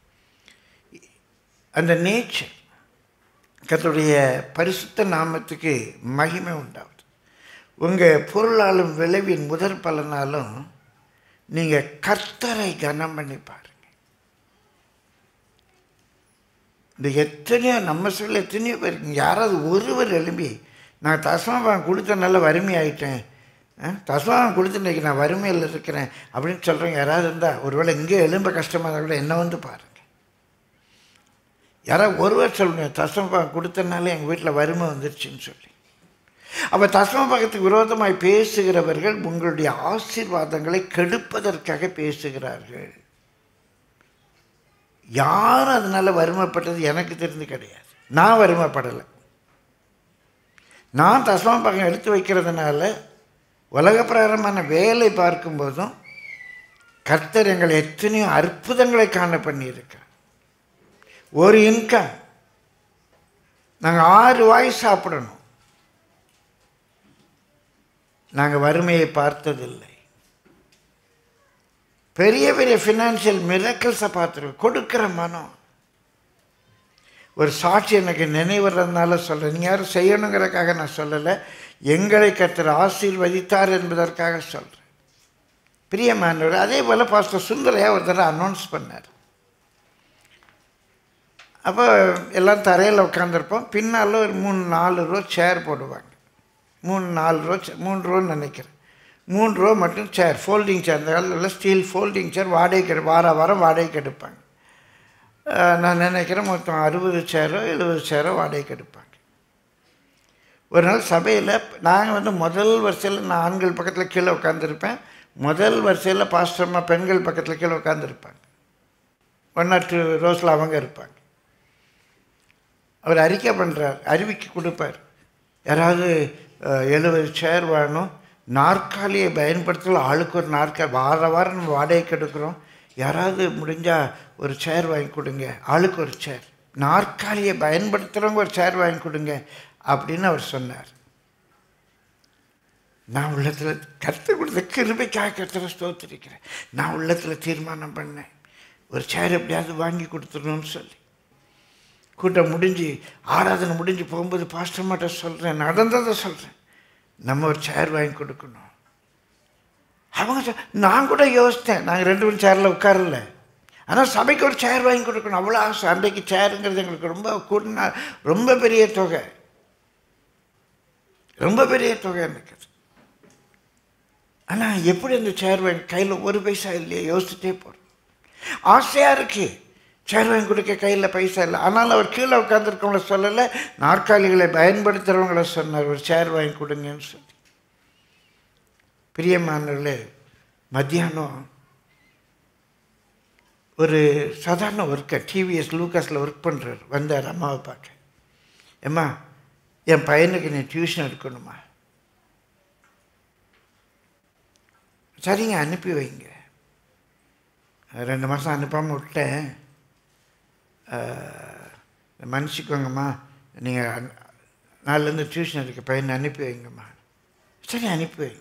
B: அந்த நேச்சர் கர்த்தருடைய பரிசுத்த நாமத்துக்கு மகிமை உண்டாகும். உங்கள் பொருளாலும் விளைவின் முதற் பலனாலும் நீங்கள் கர்த்தரை கனம் பண்ணி பாருங்கள். இந்த எத்தனையோ நம்ம சொல்ல எத்தனையோ பேர், யாராவது ஒருவர் எழும்பி நான் தசமபாகம் கொடுத்தனால வறுமையாயிட்டேன், தசமபாகம் கொடுத்து இன்றைக்கி நான் வறுமையில் இருக்கிறேன் அப்படின்னு சொல்கிறவங்க யாராவது இருந்தால், ஒருவேளை இங்கே எழும்ப கஷ்டமாக இருந்தால் கூட என்ன வந்து பாருங்கள். யாராவது ஒருவர் சொல்லணும் தசமபாகம் கொடுத்தனால எங்கள் வீட்டில் வறுமை வந்துருச்சுன்னு சொல்லி. அப்போ தசமபாகத்துக்கு விரோதமாய் பேசுகிறவர்கள் உங்களுடைய ஆசீர்வாதங்களை கெடுப்பதற்காக பேசுகிறார்கள். யாரும் அதனால் வறுமைப்பட்டது எனக்கு தெரிந்து கிடையாது. நான் வறுமைப்படலை. நான் தசமபாகம் எடுத்து வைக்கிறதுனால உலக பிரகாரமான வேலை பார்க்கும்போதும் கர்த்தர் எங்களை எத்தனையோ அற்புதங்களை காண பண்ணியிருக்கார். ஒரு இன்கம், நாங்கள் 6 வாய் சாப்பிடணும். நாங்கள் வறுமையை பார்த்ததில்லை. பெரிய பெரிய ஃபினான்ஷியல் மிரக்கல்ஸை பார்த்துருக்கோம். கொடுக்குற மனம். ஒரு சாட்சி எனக்கு நினைவுறதுனால சொல்கிறேன். நீங்கள் யாரும் செய்யணுங்கிறதுக்காக நான் சொல்லலை, எங்களை கர்த்தர் ஆசீர்வதித்தார் என்பதற்காக சொல்கிறேன். பிரியமானவர். அதே போல் பாஸ்டர் சுந்தரையா ஒரு தடவை அனௌன்ஸ் பண்ணார். அப்போ எல்லாம் தரையில் உட்காந்துருப்போம். பின்னால் ஒரு 3-4 ரோ சேர் போடுவாங்க. 3 ரோன்னு நினைக்கிறேன். 3 ரோ மட்டும் சேர், ஃபோல்டிங் சேர். அந்த காலத்தில் ஸ்டீல் ஃபோல்டிங் சேர் வாடகைக்கு வாரம் வாடகைக்கு எடுப்பாங்க. நான் நினைக்கிறேன் மொத்தம் 60 சேரோ 70 சேரோ வாடகைக்கு எடுப்பாங்க. ஒரு நாள் சபையில் நாங்கள் முதல் வரிசையில் நான் ஆண்கள் பக்கத்தில் கீழே உட்காந்துருப்பேன். முதல் வரிசையில் பாஸ்டர்மா பெண்கள் பக்கத்தில் கீழே உட்காந்துருப்பாங்க. 1 or 2 ரோஸில் அவங்க இருப்பாங்க. அவர் அறிக்கை பண்ணுறார், அறிவிக்கை கொடுப்பார். யாராவது 70 சேர் வேணும், நாற்காலியை பயன்படுத்தல, ஆளுக்கு ஒரு நாற்காலி. வாரம் நம்ம வாடகைக்கு எடுக்கிறோம், யாராவது முடிஞ்சால் ஒரு சேர் வாங்கி கொடுங்க, ஆளுக்கு ஒரு சேர், நாற்காலியை பயன்படுத்துகிறவங்க ஒரு சேர் வாங்கி கொடுங்க அப்படின்னு அவர் சொன்னார். நான் உள்ளத்தில் கர்த்தர் கொடுத்த கிருபைக்காக கர்த்தரை ஸ்தோத்திரிக்கிறேன். நான் உள்ளத்தில் தீர்மானம் பண்ணேன், ஒரு சேர் எப்படியாவது வாங்கி கொடுத்துடணும்னு சொல்லி. கூட்டம் முடிஞ்சு ஆராதனை முடிஞ்சு போகும்போது பாஸ்டர் மாட்ட சொல்கிறேன், நடந்ததை சொல்கிறேன், நம்ம ஒரு சேர் வாங்கி கொடுக்கணும். அவங்க நான் கூட யோசித்தேன், நாங்கள் 2 பேரும் சேரில் உட்காரல, ஆனால் சபைக்கு ஒரு சேர் வாங்கி கொடுக்கணும் அவ்வளோ ஆசை. அன்றைக்கு சேருங்கிறது எங்களுக்கு ரொம்ப கூட்டினா ரொம்ப பெரிய தொகை, ரொம்ப பெரிய தொகை எனக்கு. ஆனால் எப்படி அந்த சேர் வாங்கி, கையில் 1 பைசா இல்லையே, யோசிச்சுட்டே போகிறோம். ஆசையாக இருக்குது, சேர் வாங்கி கொடுக்க கையில் பைசா இல்லை. ஆனால் அவர் கீழே உட்காந்துருக்கவங்கள சொல்லலை, நாற்காலிகளை பயன்படுத்துகிறவங்கள சொன்னார், ஒரு சேர் வாங்கி கொடுங்கன்னு சொல்லி. பிரியமானவர்களே, மத்தியானம் ஒரு சாதாரண ஒர்க்கர் டிவிஎஸ் லூகாஸில் ஒர்க் பண்ணுறார் வந்தார் அம்மாவை பார்க்க. ஏம்மா, என் பையனுக்கு நீ டியூஷன் எடுக்கணுமா? சரிங்க, அனுப்பி வைங்க. 2 மாதம் அனுப்பாமல் விட்டேன், மன்னிச்சிக்கோங்கம்மா, நீங்கள் நாளிலேருந்து டியூஷன் எடுக்க பையனை அனுப்பி வைங்கம்மா. சரி, அனுப்பி வைங்க.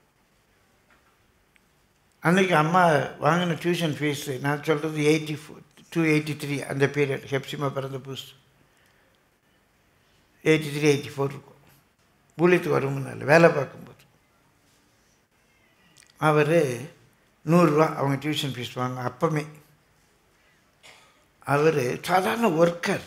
B: அன்றைக்கி அம்மா வாங்கின டியூஷன் ஃபீஸு நான் சொல்கிறது 283 அந்த பீரியட், ஹெப்சிமா பிறந்த புதுசு 83-84 இருக்கும். ஊழியத்துக்கு வருமுன்னால வேலை பார்க்கும்போது அவர் 100 ரூபா அவங்க டியூஷன் ஃபீஸ் வாங்க. அப்போமே அவர் சாதாரண ஒர்க்கர்,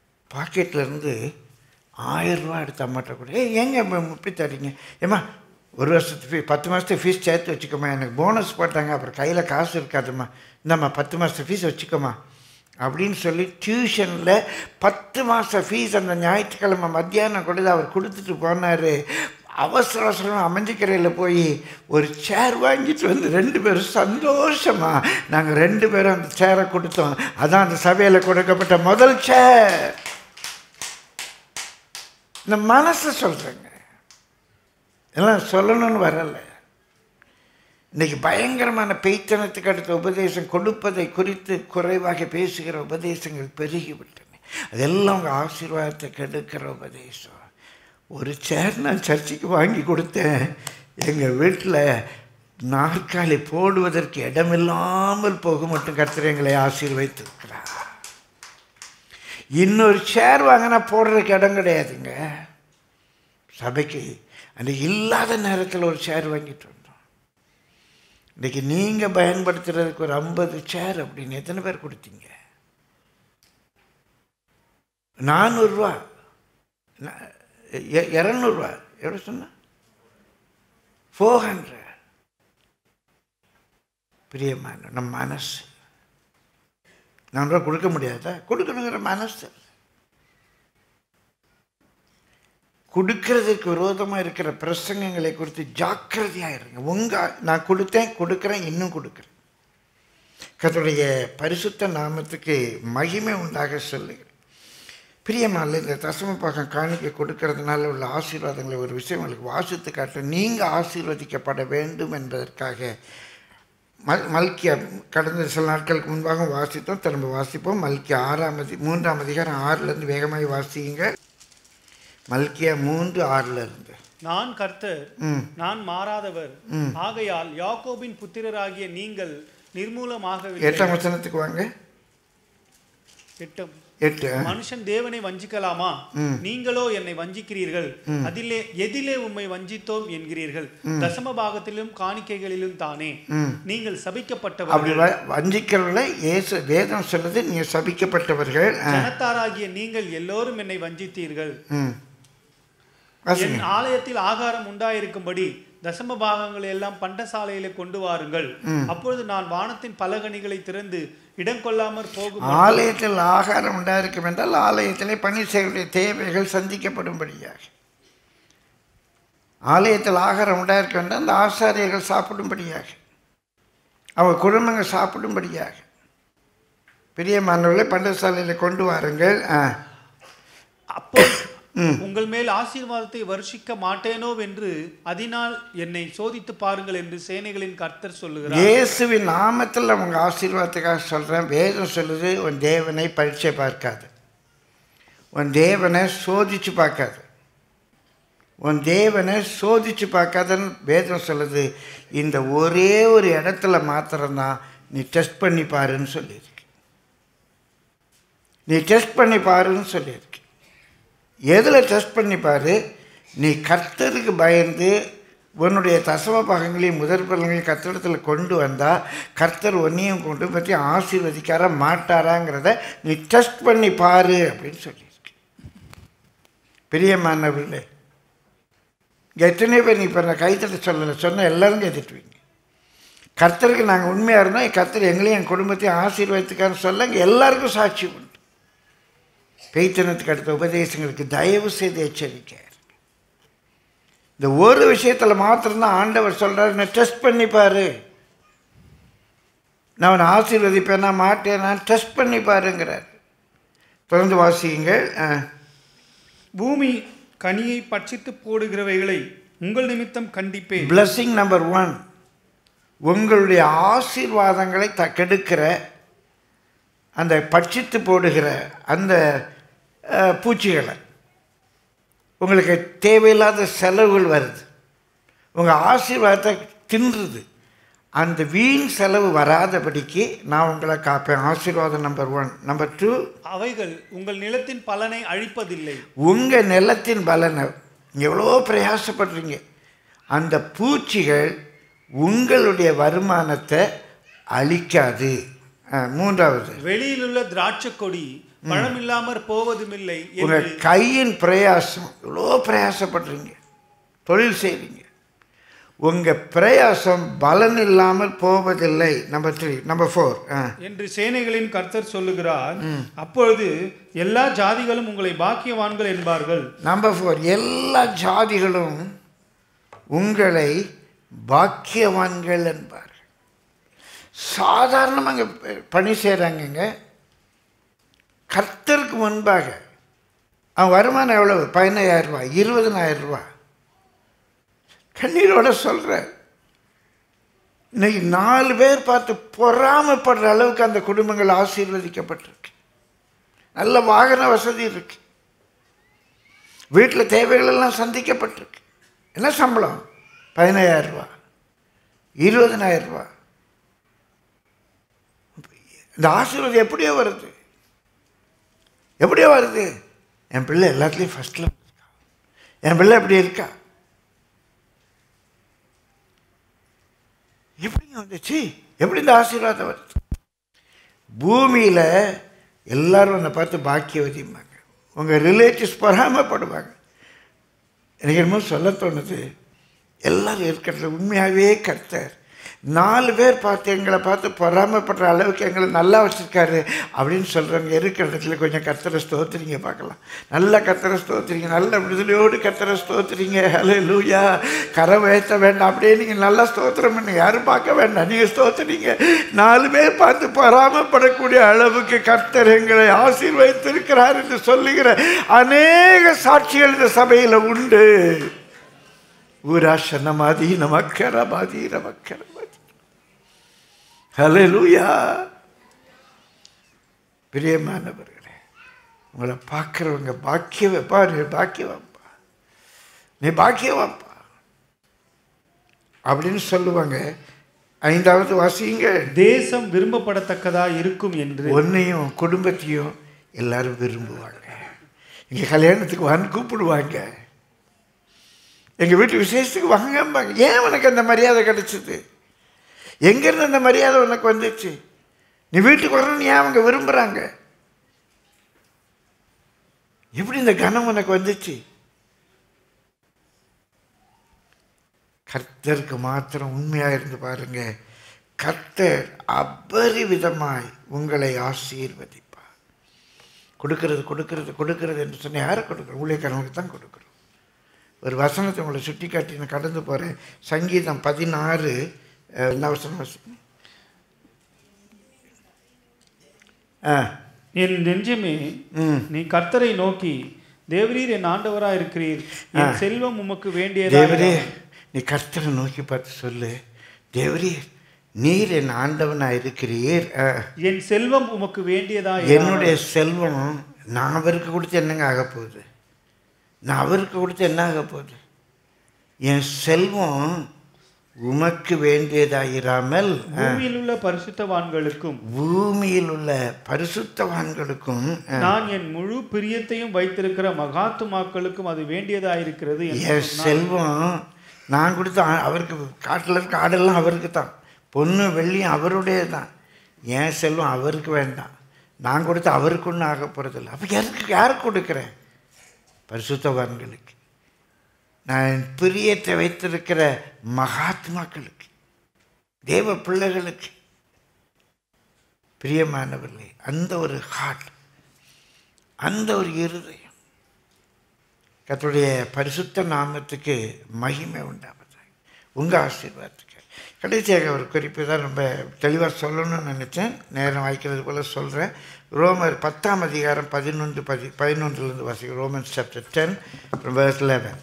B: பாக்கெட்லேருந்து 1000 ரூபா எடுத்து அம்மாட்ட கூட, ஏங்க இப்படி தரீங்க? ஏம்மா ஒரு வருஷத்து ஃபீஸ் 10 மாதத்துக்கு ஃபீஸ் சேர்த்து வச்சுக்கோமா, எனக்கு போனஸ் போட்டாங்க, அப்புறம் கையில் காசு இருக்காதும்மா, இந்தம்மா 10 மாதத்து ஃபீஸ் வச்சுக்கோமா அப்படின்னு சொல்லி டியூஷனில் 10 மாத ஃபீஸ் அந்த ஞாயிற்றுக்கிழமை மத்தியானம் கூட அவர் கொடுத்துட்டு போனார். அவசர அவசரம் அமைஞ்சிக்கரையில் போய் ஒரு சேர் வாங்கிட்டு வந்து 2 பேரும் சந்தோஷமாக நாங்கள் 2 பேரும் அந்த சேரை கொடுத்தோம். அதான் அந்த சபையில் கொடுக்கப்பட்ட முதல் சேர். இந்த மனசை சொல்கிறேங்க, எல்லாம் சொல்லணும்னு வரலை. இன்றைக்கி பயங்கரமான பெய்த்தனத்துக்கு அடுத்த உபதேசம் கொடுப்பதை குறித்து குறைவாக பேசுகிற உபதேசங்கள் பெருகிவிட்டன. அதெல்லாம் உங்கள் ஆசீர்வாதத்தை கெடுக்கிற உபதேசம். ஒரு சேர் நான் சர்ச்சுக்கு வாங்கி கொடுத்தேன், எங்கள் வீட்டில் நாற்காலி போடுவதற்கு இடமில்லாமல் போக மட்டும் கர்த்தர் எங்களை ஆசீர்வதித்திருக்கிறார். இன்னொரு சேர் வாங்கினா போடுறதுக்கு இடம் கிடையாதுங்க. சபைக்கு அன்றைக்கி இல்லாத நேரத்தில் ஒரு சேர் வாங்கிட்டு வந்தோம். இன்றைக்கி நீங்கள் பயன்படுத்துறதுக்கு ஒரு 50 சேர் அப்படின்னு எத்தனை பேர் கொடுத்தீங்க? 400 ரூபா, 200 ரூபா, எவ்வளோ சொன்ன? 400. பிரியமான நம்ம மனசு 400 ரூபா கொடுக்க முடியாதா? கொடுக்கணுங்கிற மனசு. கொடுக்கறதுக்கு விரோதமாக இருக்கிற பிரசங்கங்களை குறித்து ஜாக்கிரதையாக இருங்க. நான் கொடுக்குறேன், இன்னும் கொடுக்குறேன். கர்த்தருடைய பரிசுத்த நாமத்துக்கு மகிமை உண்டாக சொல்லுகிறேன். பிரியமான இந்த தசம பாகம் காணிக்கை கொடுக்கறதுனால உள்ள ஆசீர்வாதங்களை ஒரு விஷயம் உங்களுக்கு வாசித்து காட்ட, நீங்கள் ஆசீர்வதிக்கப்பட வேண்டும் என்பதற்காக மல்கியா கடந்த சில நாட்களுக்கு முன்பாக வாசித்தோம், திரும்ப வாசிப்போம். மல்கியா 3ஆம் அதிகாரம் 6லேருந்து வேகமாக வாசிங்க. மல்கியா 3:6
C: நான் கர்த்தர், நான் மாறாதவர், ஆகையால் யாக்கோபின் புத்திரராகிய நீங்கள் நிர்மூலமாகவில்லை.
B: 8ஆம் வசனத்துக்கு வாங்க.
C: 8.
A: மனுஷன் தேவனை வஞ்சிக்கலாமா? நீங்களோ என்னை வஞ்சிக்கிறீர்கள். எதிலே உம்மை வஞ்சித்தோம் என்கிறீர்கள்? தசம பாகத்திலும் காணிக்கைகளிலும் தானே. நீங்கள் சபிக்கப்பட்டவர்கள்.
B: வஞ்சிக்கிறவர்களை இயேசு வேதம் சொல்லுது, நீங்க சபிக்கப்பட்டவர்கள்.
A: ஜனத்தாராகிய நீங்கள் எல்லோரும் என்னை வஞ்சித்தீர்கள். என் ஆலயத்தில் ஆகாரம் உண்டாயிருக்கும்படி தசம பாகங்களை எல்லாம் பண்டசாலையில கொண்டு வாருங்கள். அப்பொழுது நான் வானத்தின் பலகணிகளை திறந்து இடம் கொள்ளாமற் போகும்.
B: ஆலயத்தில் ஆகாரம் உண்டாயிருக்கும் என்றால் ஆலயத்திலே பணி செய்ய தேவைகள் சந்திக்கப்படும்படியாக. ஆலயத்தில் ஆகாரம் உண்டாயிருக்கும் என்றால் அந்த ஆசாரியர்கள் சாப்பிடும்படியாக, அவர் குடும்பங்கள் சாப்பிடும்படியாக. பிரியமானவர்களை பண்டசாலையில கொண்டு வாருங்கள்.
A: அப்போ உங்கள் மேல் ஆசீர்வாதத்தை வருஷிக்க மாட்டேனோ என்று அதனால் என்னை சோதித்து பாருங்கள் என்று சேனைகளின் கர்த்தர் சொல்லுகிறார்.
B: இயேசுவின் நாமத்தில் அவங்க ஆசீர்வாதத்துக்காக சொல்றேன். வேதம் சொல்லுது, உன் தேவனை பரீட்சை பார்க்காது, உன் தேவனை சோதிச்சு பார்க்காது, உன் தேவனை சோதிச்சு பார்க்காதன்னு வேதம் சொல்லுது. இந்த ஒரே ஒரு இடத்துல மாத்திரம்தான் நீ டெஸ்ட் பண்ணி பாருன்னு சொல்லியிருக்கு. நீ டெஸ்ட் பண்ணி பாருன்னு சொல்லியிருக்கு. எதில் டெஸ்ட் பண்ணி பாரு? நீ கர்த்தருக்கு பயந்து உன்னுடைய தசம பாகங்களையும் முதற் பலன்களையும் கர்த்தரிடத்தில் கொண்டு வந்தால் கர்த்தர் ஒன்றையும் கொண்டு பற்றி ஆசீர்வதிக்காரா மாட்டாராங்கிறத நீ டெஸ்ட் பண்ணி பாரு அப்படின்னு சொல்லியிருக்கு. பிரியமானவர்களே, எத்தனை பேர் நீ இப்போ நான் கைத்தட்ட சொல்லலை, சொன்ன எல்லாரும் கைத்தட்டுவீங்க. கர்த்தருக்கு நாங்கள் உண்மையாக இருந்தோம், கர்த்தர் எங்களையும் என் குடும்பத்தையும் ஆசீர்வதித்துக்காரன்னு சொல்ல இங்கே எல்லாருக்கும் சாட்சி உண்டு. பெய்த்தனத்துக்கு அடுத்த உபதேசங்களுக்கு தயவு செய்து எச்சரிக்கை. இந்த ஒரு விஷயத்தில் மாத்திரம்தான் ஆண்டவர் சொல்கிறார், நான் டெஸ்ட் பண்ணி பாரு, நான் அவனை ஆசீர்வதிப்பேனா மாட்டேனா டெஸ்ட் பண்ணி பாருங்கிறார். தொடர்ந்து வாசிங்க.
C: பூமி கனியை பட்சித்து போடுகிறவைகளை உங்கள் நிமித்தம் கண்டிப்பேன்.
B: பிளஸிங் நம்பர் 1, உங்களுடைய ஆசீர்வாதங்களை கெடுக்கிற அந்த பட்சித்து போடுகிற அந்த பூச்சிகளை, உங்களுக்கு தேவையில்லாத செலவுகள் வருது, உங்கள் ஆசீர்வாதத்தை தின்றுது, அந்த வீண் செலவு வராதபடிக்கு நான் உங்களை காப்பேன். ஆசீர்வாதம் நம்பர் 1. நம்பர் 2,
A: அவைகள் உங்கள் நிலத்தின் பலனை அழிப்பதில்லை.
B: உங்கள் நிலத்தின் பலனை எவ்வளோ பிரயாசப்படுறீங்க, அந்த பூச்சிகள் உங்களுடைய வருமானத்தை அழிக்காது. 3வது,
A: வெளியில் உள்ள திராட்சை கொடி பழமில்லாமற் போவதுமில்லை.
B: உங்கள் கையின் பிரயாசம், எவ்வளோ பிரயாசப்படுறீங்க, தொழில் செய்வீங்க, உங்கள் பிரயாசம் பலன் இல்லாமல் போவதில்லை. நம்பர் 3. நம்பர் 4
C: என்று சேனைகளின் கர்த்தர் சொல்லுகிறார். அப்பொழுது எல்லா ஜாதிகளும் உங்களை பாக்கியவான்கள் என்பார்கள்.
B: நம்பர் 4, எல்லா ஜாதிகளும் உங்களை பாக்கியவான்கள் என்பார்கள். சாதாரணமாக பணி செய்கிறாங்கங்க. கர்த்தருக்கு முன்பாக அவன் வருமானம் எவ்வளவு? 15,000 ரூபா, 20,000 ரூபா. கண்ணீரோட சொல்கிறேன். இன்னைக்கு 4 பேர் பார்த்து பொறாமைப்படுற அளவுக்கு அந்த குடும்பங்கள் ஆசீர்வதிக்கப்பட்டிருக்கு. நல்ல வாகன வசதி இருக்கு, வீட்டில் தேவைகள் எல்லாம் சந்திக்கப்பட்டிருக்கு. என்ன சம்பளம்? 15,000 ரூபா, 20,000 ரூபா. இந்த ஆசீர்வாதம் எப்படியோ வருது, எப்படியோ வருது. என் பிள்ளை எல்லாத்துலேயும் ஃபஸ்ட்டில் இருக்கா, என் பிள்ளை எப்படி இருக்கா, எப்படிங்க வந்துச்சு? எப்படி இந்த ஆசீர்வாதம் வருது? பூமியில் எல்லாரும் என்னை பார்த்து பாக்கியவதிம்பாங்க. உங்கள் ரிலேட்டிவ்ஸ் பொறாமைப்படுவாங்க. எனக்கு என்னமோ சொல்ல தோணுது, எல்லோரும் இருக்கிறது உண்மையாகவே கர்த்தர் 4 பேர் பார்த்து எங்களை பார்த்து பொறாமைப்படுற அளவுக்கு எங்களை நல்லா வச்சுருக்காரு அப்படின்னு சொல்கிறவங்க இருக்கிற இடத்துல கொஞ்சம் கர்த்தரை ஸ்தோத்திரிங்க பார்க்கலாம். நல்ல கர்த்தரை ஸ்தோத்திரிங்க, நல்ல விடுதலையோடு கர்த்தரை ஸ்தோத்திரிங்க. ஹல்லேலூயா. கரை உயர்த்த வேண்டாம், அப்படியே நீங்கள் நல்லா ஸ்தோத்திரம் பண்ணி யாரும் பார்க்க வேண்டாம், நீங்கள் ஸ்தோத்திரிங்க. 4 பேர் பார்த்து பொறாமைப்படக்கூடிய அளவுக்கு கர்த்தர் எங்களை ஆசீர்வதித்திருக்கிறார் என்று சொல்லுகிற அநேக சாட்சிகள் இந்த சபையில் உண்டு. ஊராசனமாதி நமக்கரபாதி நமக்கரபாதி. ஹல்லேலூயா. பிரியமானவர்களே, உங்களை பார்க்குறவங்க பாக்கியவப்பா, நீ பாக்கியவாப்பா, நீ பாக்கியவாப்பா அப்படின்னு சொல்லுவாங்க. 5வது வாசிங்க.
C: தேசம் விரும்பப்படத்தக்கதா இருக்கும் என்று.
B: உன்னையும் குடும்பத்தையும் எல்லாரும் விரும்புவாங்க. இங்கே கல்யாணத்துக்கு வான்னு கூப்பிடுவாங்க, எங்கள் வீட்டு விசேஷத்துக்கு வாங்கம்பாங்க. ஏன் உனக்கு அந்த மரியாதை கிடைச்சிது? எங்கேருந்து அந்த மரியாதை உனக்கு வந்துச்சு? நீ வீட்டுக்கு வரணும்னு ஏன் அவங்க விரும்புகிறாங்க? எப்படி இந்த கனம் உனக்கு வந்துச்சு? கர்த்தருக்கு மாத்திரம் உண்மையாக இருந்து பாருங்க. கர்த்தர் அபரிவிதமாய் உங்களை ஆசீர்வதிப்பார். கொடுக்கறது கொடுக்கறது கொடுக்கறது என்று சொன்னால் யாரை கொடுக்குறோம்? ஊழியக்காரங்களுக்கு தான் கொடுக்குறோம். ஒரு வசனத்தை உங்களை சுட்டி காட்டி நான் கடந்து போகிறேன். சங்கீதம் 16 என்ன வசனம்?
C: என் நெஞ்சமே நீ கர்த்தரை நோக்கி, தேவரீர் என் ஆண்டவராக இருக்கிறீர், என் செல்வம் உமக்கு வேண்டியது.
B: தேவரே, நீ கர்த்தரை நோக்கி பார்த்து சொல்லு, தேவரீர் நீர் என் ஆண்டவனாக இருக்கிறீர்,
C: என் செல்வம் உமக்கு வேண்டியதா.
B: என்னுடைய செல்வம் நான் அவருக்கு கொடுத்து என்னங்க ஆக போகுது? நான் அவருக்கு கொடுத்து என்ன ஆக போகுது? என் செல்வம் உமக்கு வேண்டியதாயிராமல்
C: பூமியில் உள்ள பரிசுத்தவான்களுக்கும் நான் என் முழு பிரியத்தையும் வைத்திருக்கிற மகாத்துமாக்களுக்கும் அது வேண்டியதாயிருக்கிறது.
B: என் செல்வம் நான் கொடுத்த அவருக்கு, காட்டில் இருக்க ஆடெல்லாம் அவருக்கு தான், பொண்ணு வெள்ளியும் அவருடைய தான். என் செல்வம் அவருக்கு வேண்டாம், நான் கொடுத்து அவருக்கு ஒன்றும் ஆக போகிறதில்ல. அப்போ யாருக்கு கொடுக்குறேன்? பரிசுத்தவான்களுக்கு. நான் பிரியத்தை வைத்திருக்கிற மகாத்மாக்களுக்கு, தேவ பிள்ளைகளுக்கு. பிரியமானவர்களே, அந்த ஒரு ஹார்ட், அந்த ஒரு இருதயம், கர்த்தருடைய பரிசுத்த நாமத்துக்கு மகிமை உண்டாவதாக. உங்கள் ஆசீர்வாதத்துக்கு கடைசியாக ஒரு குறிப்பு தான் ரொம்ப தெளிவாக சொல்லணும்னு நினச்சேன். நேரம் வாய்க்கிறது போல் சொல்கிறேன். ரோமர் 10ஆம் அதிகாரம் 11 வாசிக்கிறோம். Romans chapter 10 verse 11.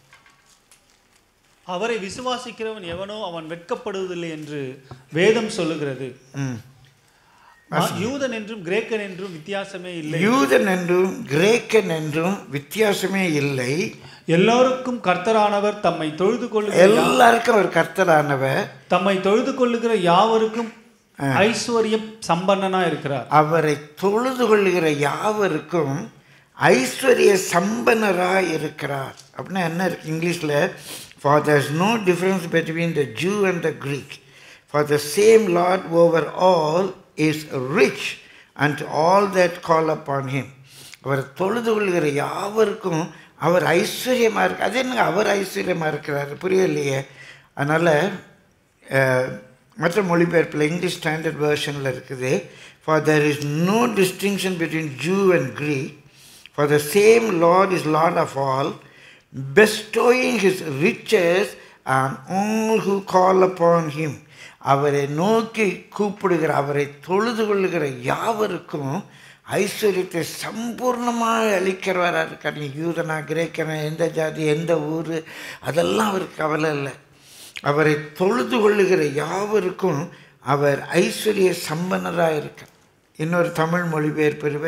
A: அவரை விசுவாசிக்கிறவன் எவனோ அவன் வெட்கப்படுவதில்லை என்று வேதம் சொல்லுகிறது. யூதன் என்றும் கிரேக்கன் என்றும் வித்தியாசமே இல்லை.
B: யூதன் என்றும் கிரேக்கன் என்றும் வித்தியாசமே இல்லை.
A: எல்லாருக்கும் கர்த்தரானவர் தம்மை தொழுது கொள்ளுகிற,
B: எல்லாருக்கும் அவர் கர்த்தரானவர்
A: தம்மை தொழுது கொள்ளுகிற யாவருக்கும் ஐஸ்வர்ய சம்பன்னனா இருக்கிறார்.
B: அவரை தொழுது கொள்ளுகிற யாவருக்கும் ஐஸ்வர்ய சம்பன்னராக இருக்கிறார். அப்படின்னா என்ன இருக்கு இங்கிலீஷில்? For there is no difference between the Jew and the Greek, for the same Lord over all is rich unto all that call upon him. அவர் தொழுது கொள்கிற யாவருக்கும் அவர் ஐஸ்வர்யமாக இருக்கு. அது என்னங்க அவர் ஐஸ்வர்யமாக இருக்கிறார்? புரியலையே. அதனால் மற்ற மொழிபெயர்ப்பில் இங்கிலீஷ் ஸ்டாண்டர்ட் வேர்ஷனில் இருக்குது, for there is no distinction between Jew and Greek, for the same Lord is Lord of all, bestowing his riches on all who call upon him. அவரை நோக்கி கூப்பிடுகிற, அவரை தொழுது கொள்ளுகிற யாவருக்கும் ஐஸ்வர்யத்தை சம்பூர்ணமாக அளிக்கிறவராக இருக்கார். நீ யூதனா, கிரேக்கனா, எந்த ஜாதி, எந்த ஊர், அதெல்லாம் அவருக்கு கவலை இல்லை. அவரை தொழுது கொள்ளுகிற யாவருக்கும் அவர் ஐஸ்வர்ய சம்பன்னராக இருக்கார். இன்னொரு தமிழ் மொழிபெயர்ப்பு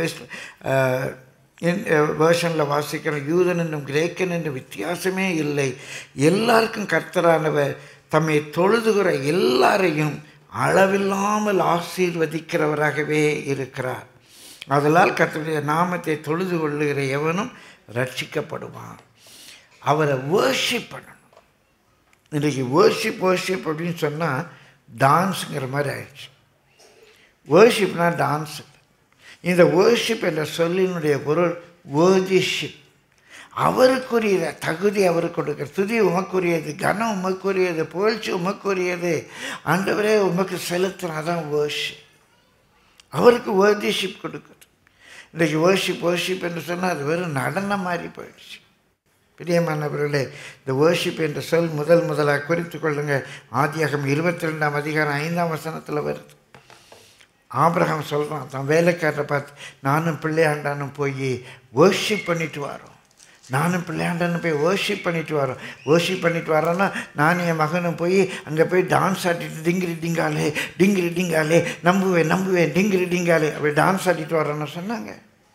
B: வேர்ஷனில் வாசிக்கிற, யூதன் என்னும் கிரேக்கன் என்னும் வித்தியாசமே இல்லை, எல்லாருக்கும் கர்த்தரானவர் தம்மை தொழுதுகிற எல்லாரையும் அளவில்லாமல் ஆசீர்வதிக்கிறவராகவே இருக்கிறார். அதனால் கர்த்தருடைய நாமத்தை தொழுது கொள்ளுகிற எவனும் ரட்சிக்கப்படுவான். அவரை வர்ஷிப் பண்ணணும். இன்றைக்கி வர்ஷிப் அப்படின்னு சொன்னால் டான்ஸுங்கிற மாதிரி ஆயிடுச்சு. வர்ஷிப்னா டான்ஸ். இந்த வர்ஷிப் என்ற சொல்லினுடைய பொருள் வேர்திஷிப். அவருக்குரிய தகுதி அவருக்கு கொடுக்குற, துதி உமக்குரியது, கனம் உமக்குரியது, புகழ்ச்சி உமக்குரியது, ஆண்டவரே உமக்கு செலுத்துனா தான் வர்ஷிப். அவருக்கு வேர்திஷிப் கொடுக்குறது. இன்றைக்கி வர்ஷிப் என்று சொன்னால் அது வெறும் நடனம் மாதிரி போயிடுச்சு. பிரியமானவர்களே, இந்த வர்ஷிப் என்ற சொல் முதலாக குறித்து கொள்ளுங்க. ஆதியாகமம் 22ஆம் அதிகாரம் 5ஆம் வசனத்தில் வருது. ஆபிரகாம் சொல்கிறான் தன் வேலைக்காரரை பார்த்து, நானும் பிள்ளையாண்டானும் போய் வர்ஷிப் பண்ணிட்டு வரோம், நானும் பிள்ளையாண்டானும் போய் வர்ஷிப் பண்ணிட்டு வரோம். வர்ஷிப் பண்ணிட்டு வரோன்னா நானும் என் மகனும் போய் அங்கே போய் டான்ஸ் ஆடிட்டு டிங்கிரி டிங்காலே நம்புவேன் டிங்கிரி டிங்காலே அப்படி டான்ஸ் ஆடிட்டு வரோன்னு சொன்னாங்க.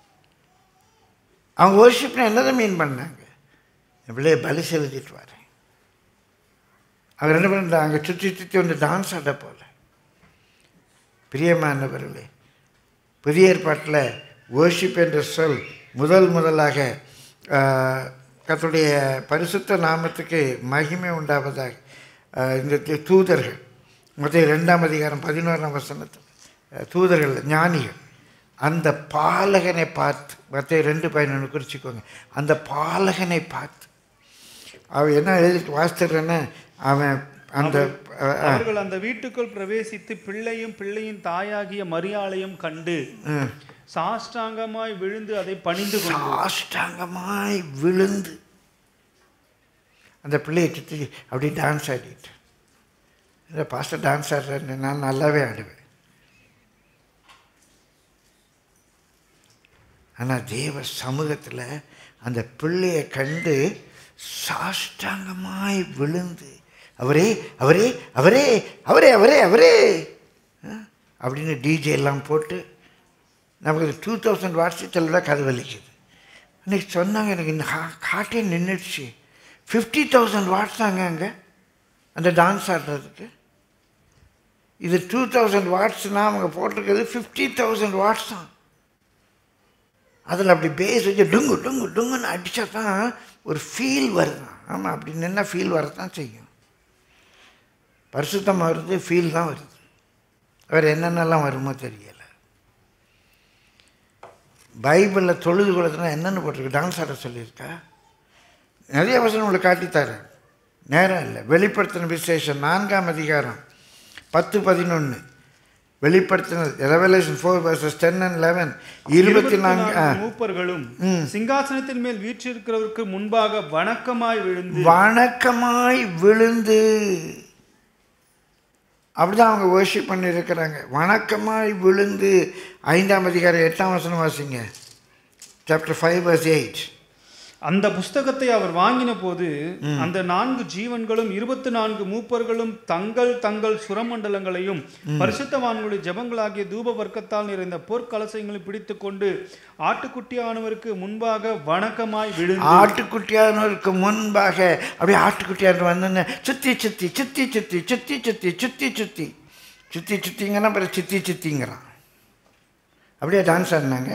B: அவங்க வர்ஷிப்னா என்னதான் மீன் பண்ணாங்க? பிள்ளைய பலி செலுத்திட்டு வரேன். அவர் என்ன பண்ணுறா, அங்கே சுற்றி வந்து டான்ஸ் ஆட போல. பிரியமானவர்களே, புதிய ஏற்பாட்டில் வர்ஷிப் என்ற சொல் முதலாக கர்த்தருடைய பரிசுத்த நாமத்துக்கு மகிமை உண்டாவதாக இந்த தூதர்கள் மத்தேயு 2ஆம் அதிகாரம் 11ஆம் வசனத்தில் தூதர்கள் ஞானிகள் அந்த பாலகனை பார்த்து, மத்தேயு 2:11 குறிச்சிக்கோங்க, அந்த பாலகனை பார்த்து அவன் என்ன எழுதிட்டு வாசித்துறேன்னா,
A: அவர்கள் அந்த வீட்டுக்குள் பிரவேசித்து பிள்ளையின் தாயாகிய மரியாளையும் கண்டு சாஷ்டாங்கமாய் விழுந்து அதை பணிந்து
B: சாஷ்டாங்கமாய் விழுந்து அந்த பிள்ளையை சுற்றி அப்படி டான்ஸ் ஆடிட்டு, பாஸ்டர் டான்ஸ் ஆடுறேன்னு நான் நல்லாவே ஆடுவேன். ஆனால் தேவ சமூகத்தில் அந்த பிள்ளையை கண்டு சாஷ்டாங்கமாய் விழுந்து அவரே அவரே அவரே அவரே அவரே அவரே அப்படின்னு டிஜே எல்லாம் போட்டு நமக்கு 2000 வாட்ஸில் தான் கதை வலிக்குது. அன்றைக்கி சொன்னாங்க, எனக்கு இந்த காட்டே நின்றுடுச்சு. 50,000 வாட்ஸ் தாங்க அங்கே அந்த டான்ஸ் ஆடுறதுக்கு. இது 2000 வாட்ஸ்னால் அவங்க போட்டிருக்கிறது 50,000 வாட்ஸ் தான். அதில் அப்படி பேஸ் வச்சு டுங்கு டுங்கு டுங்குன்னு அடித்தா தான் ஒரு ஃபீல் வருதான். ஆமாம், அப்படி நின்னா ஃபீல் வரத்தான் செய்யும். பரிசுத்தமாக வருது, ஃபீல் தான் வருது. வேறு என்னென்னலாம் வருமோ தெரியலை. பைபிளில் தொழுது கொள்ளுதுன்னா என்னென்னு போட்டிருக்கு? டான்ஸ் ஆட சொல்லியிருக்கா? நிறைய வசனம் உங்களுக்கு காட்டித்தாரு, நேரம் இல்லை. வெளிப்படுத்தின விசேஷம் 4ஆம் அதிகாரம் 10-11 வெளிப்படுத்தினது. ரெவலேஷன் 4:10-11 24
A: மூப்பர்களும் சிங்காசனத்தின் மேல் வீற்றிருக்கிறவருக்கு முன்பாக வணக்கமாய்
B: விழுந்து அப்படிதான் அவங்க வர்ஷிப் பண்ணி இருக்கிறாங்க. வணக்கமாய் விழுந்து 5ஆம் அதிகாரம் 8ஆம் வசனம் வாசிங்க. சாப்டர் 5:8.
A: அந்த புஸ்தகத்தை அவர் வாங்கின போது அந்த 4 ஜீவன்களும் 24 மூப்பர்களும் தங்கள் சுரமண்டலங்களையும் பரிசுத்தவான்களுடைய ஜெபங்களாகிய தூப வர்க்கத்தால் நிறைந்த பொற்கலசங்களையும் பிடித்து கொண்டு ஆட்டுக்குட்டியானவருக்கு முன்பாக வணக்கமாய் விழுந்து,
B: ஆட்டுக்குட்டியானவருக்கு முன்பாக அப்படியே ஆட்டுக்குட்டியானவர் வந்து சுத்தி சுத்தி சுத்தி சுத்தி சுத்தி சுத்தி சுத்தி சுத்தி சுத்தி சுத்திங்கன்னா அப்புறம் சுத்தி சுத்திங்கிறான். அப்படியே டான்ஸ் ஆடினாங்க.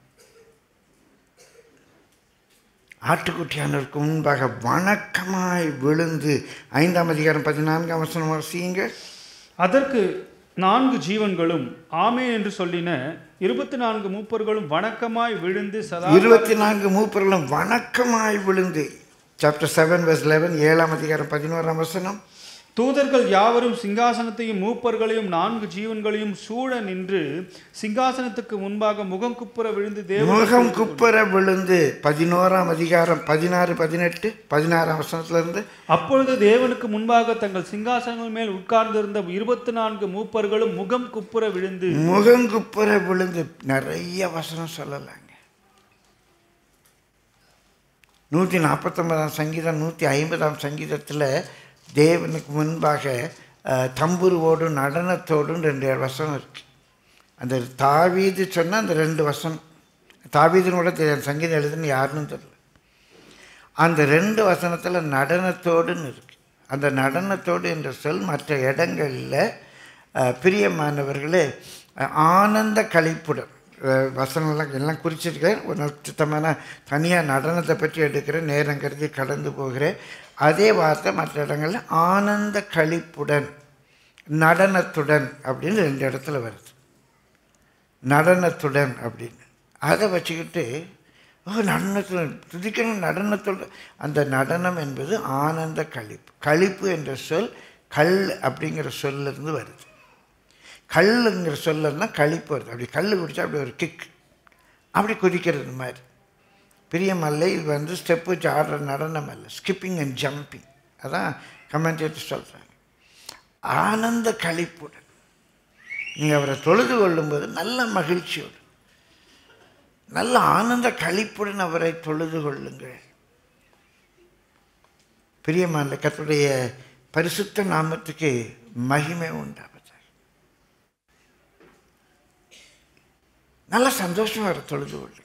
B: ஆட்டுக்குட்டியானவருக்கு முன்பாக வணக்கமாய் விழுந்து 5ஆம் அதிகாரம் 14ஆம் வசனம் வாசிங்க.
A: அதற்கு 4 ஜீவன்களும் ஆமென் என்று சொல்லின. 24 மூப்பர்களும் வணக்கமாய் விழுந்து
B: 24 மூப்பர்களும் வணக்கமாய் விழுந்து. சாப்டர் 7:11 7ஆம் அதிகாரம் 11ஆம் வசனம்.
C: தூதர்கள் யாவரும் சிங்காசனத்தையும் மூப்பர்களையும் 4 ஜீவன்களையும் சூழ நின்று சிங்காசனத்துக்கு முன்பாக முகம் குப்புற விழுந்து
B: முகம் குப்புற விழுந்து 11ஆம் அதிகாரம் 16, 18, 16ஆம் வசனத்திலிருந்து.
C: அப்பொழுது தேவனுக்கு முன்பாக தங்கள் சிங்காசனங்கள் மேல் உட்கார்ந்திருந்த 24 மூப்பர்களும் முகம் குப்புற விழுந்து
B: நிறைய வசனம் சொல்லலாங்க. 149ஆம் சங்கீதம் 150ஆம் சங்கீதத்தில் தேவனுக்கு முன்பாக தம்புருவோடும் நடனத்தோடும் 2 வசனம் இருக்கு. அந்த தாவீது சொன்ன அந்த 2 வசனம், தாவீதுனோட சங்கீதம் எழுதுன்னு யாருன்னு தெரியல. அந்த 2 வசனத்தில் நடனத்தோடுன்னு இருக்கு. அந்த நடனத்தோடு என்ற சொல் மற்ற இடங்களில் பிரியமானவர்களே ஆனந்த களிப்புடன் வசனம்லாம் எல்லாம் குறிச்சிருக்கேன். ஒரு சுத்தமான தனியாக நடனத்தை பற்றி எடுக்கிறேன், நேரம் கருதி கடந்து போகிறேன். அதே வார்த்தை மற்ற இடங்களில் ஆனந்த களிப்புடன் நடனத்துடன் அப்படின்னு 2 இடத்துல வருது. நடனத்துடன் அப்படின்னு அதை வச்சுக்கிட்டு நடனத்துடன் துதிக்கணும். நடனத்துடன் அந்த நடனம் என்பது ஆனந்த களிப்பு. களிப்பு என்ற சொல் கல் அப்படிங்கிற சொல்லிருந்து வருது. கல்லுங்கிற சொல்லன்னா களிப்பு வருது. அப்படி கல் குடித்தா அப்படி ஒரு கிக், அப்படி குதிக்கிறது மாதிரி. பிரியமல்ல, இது ஸ்டெப்பு வச்சு ஆடுற நடனம் அல்ல, ஸ்கிப்பிங் அண்ட் ஜம்பிங். அதான் கமெண்டேட்டர் சொல்கிறாங்க. ஆனந்த களிப்புடன் நீங்கள் அவரை தொழுது கொள்ளும்போது நல்ல மகிழ்ச்சியோடு, நல்ல ஆனந்த களிப்புடன் அவரை தொழுது கொள்ளுங்கள். பிரியமல்ல, கர்த்தருடைய பரிசுத்த நாமத்துக்கு மகிமை உண்டாவதாக. நல்ல சந்தோஷம் அவரை தொழுது கொள்ளுங்க.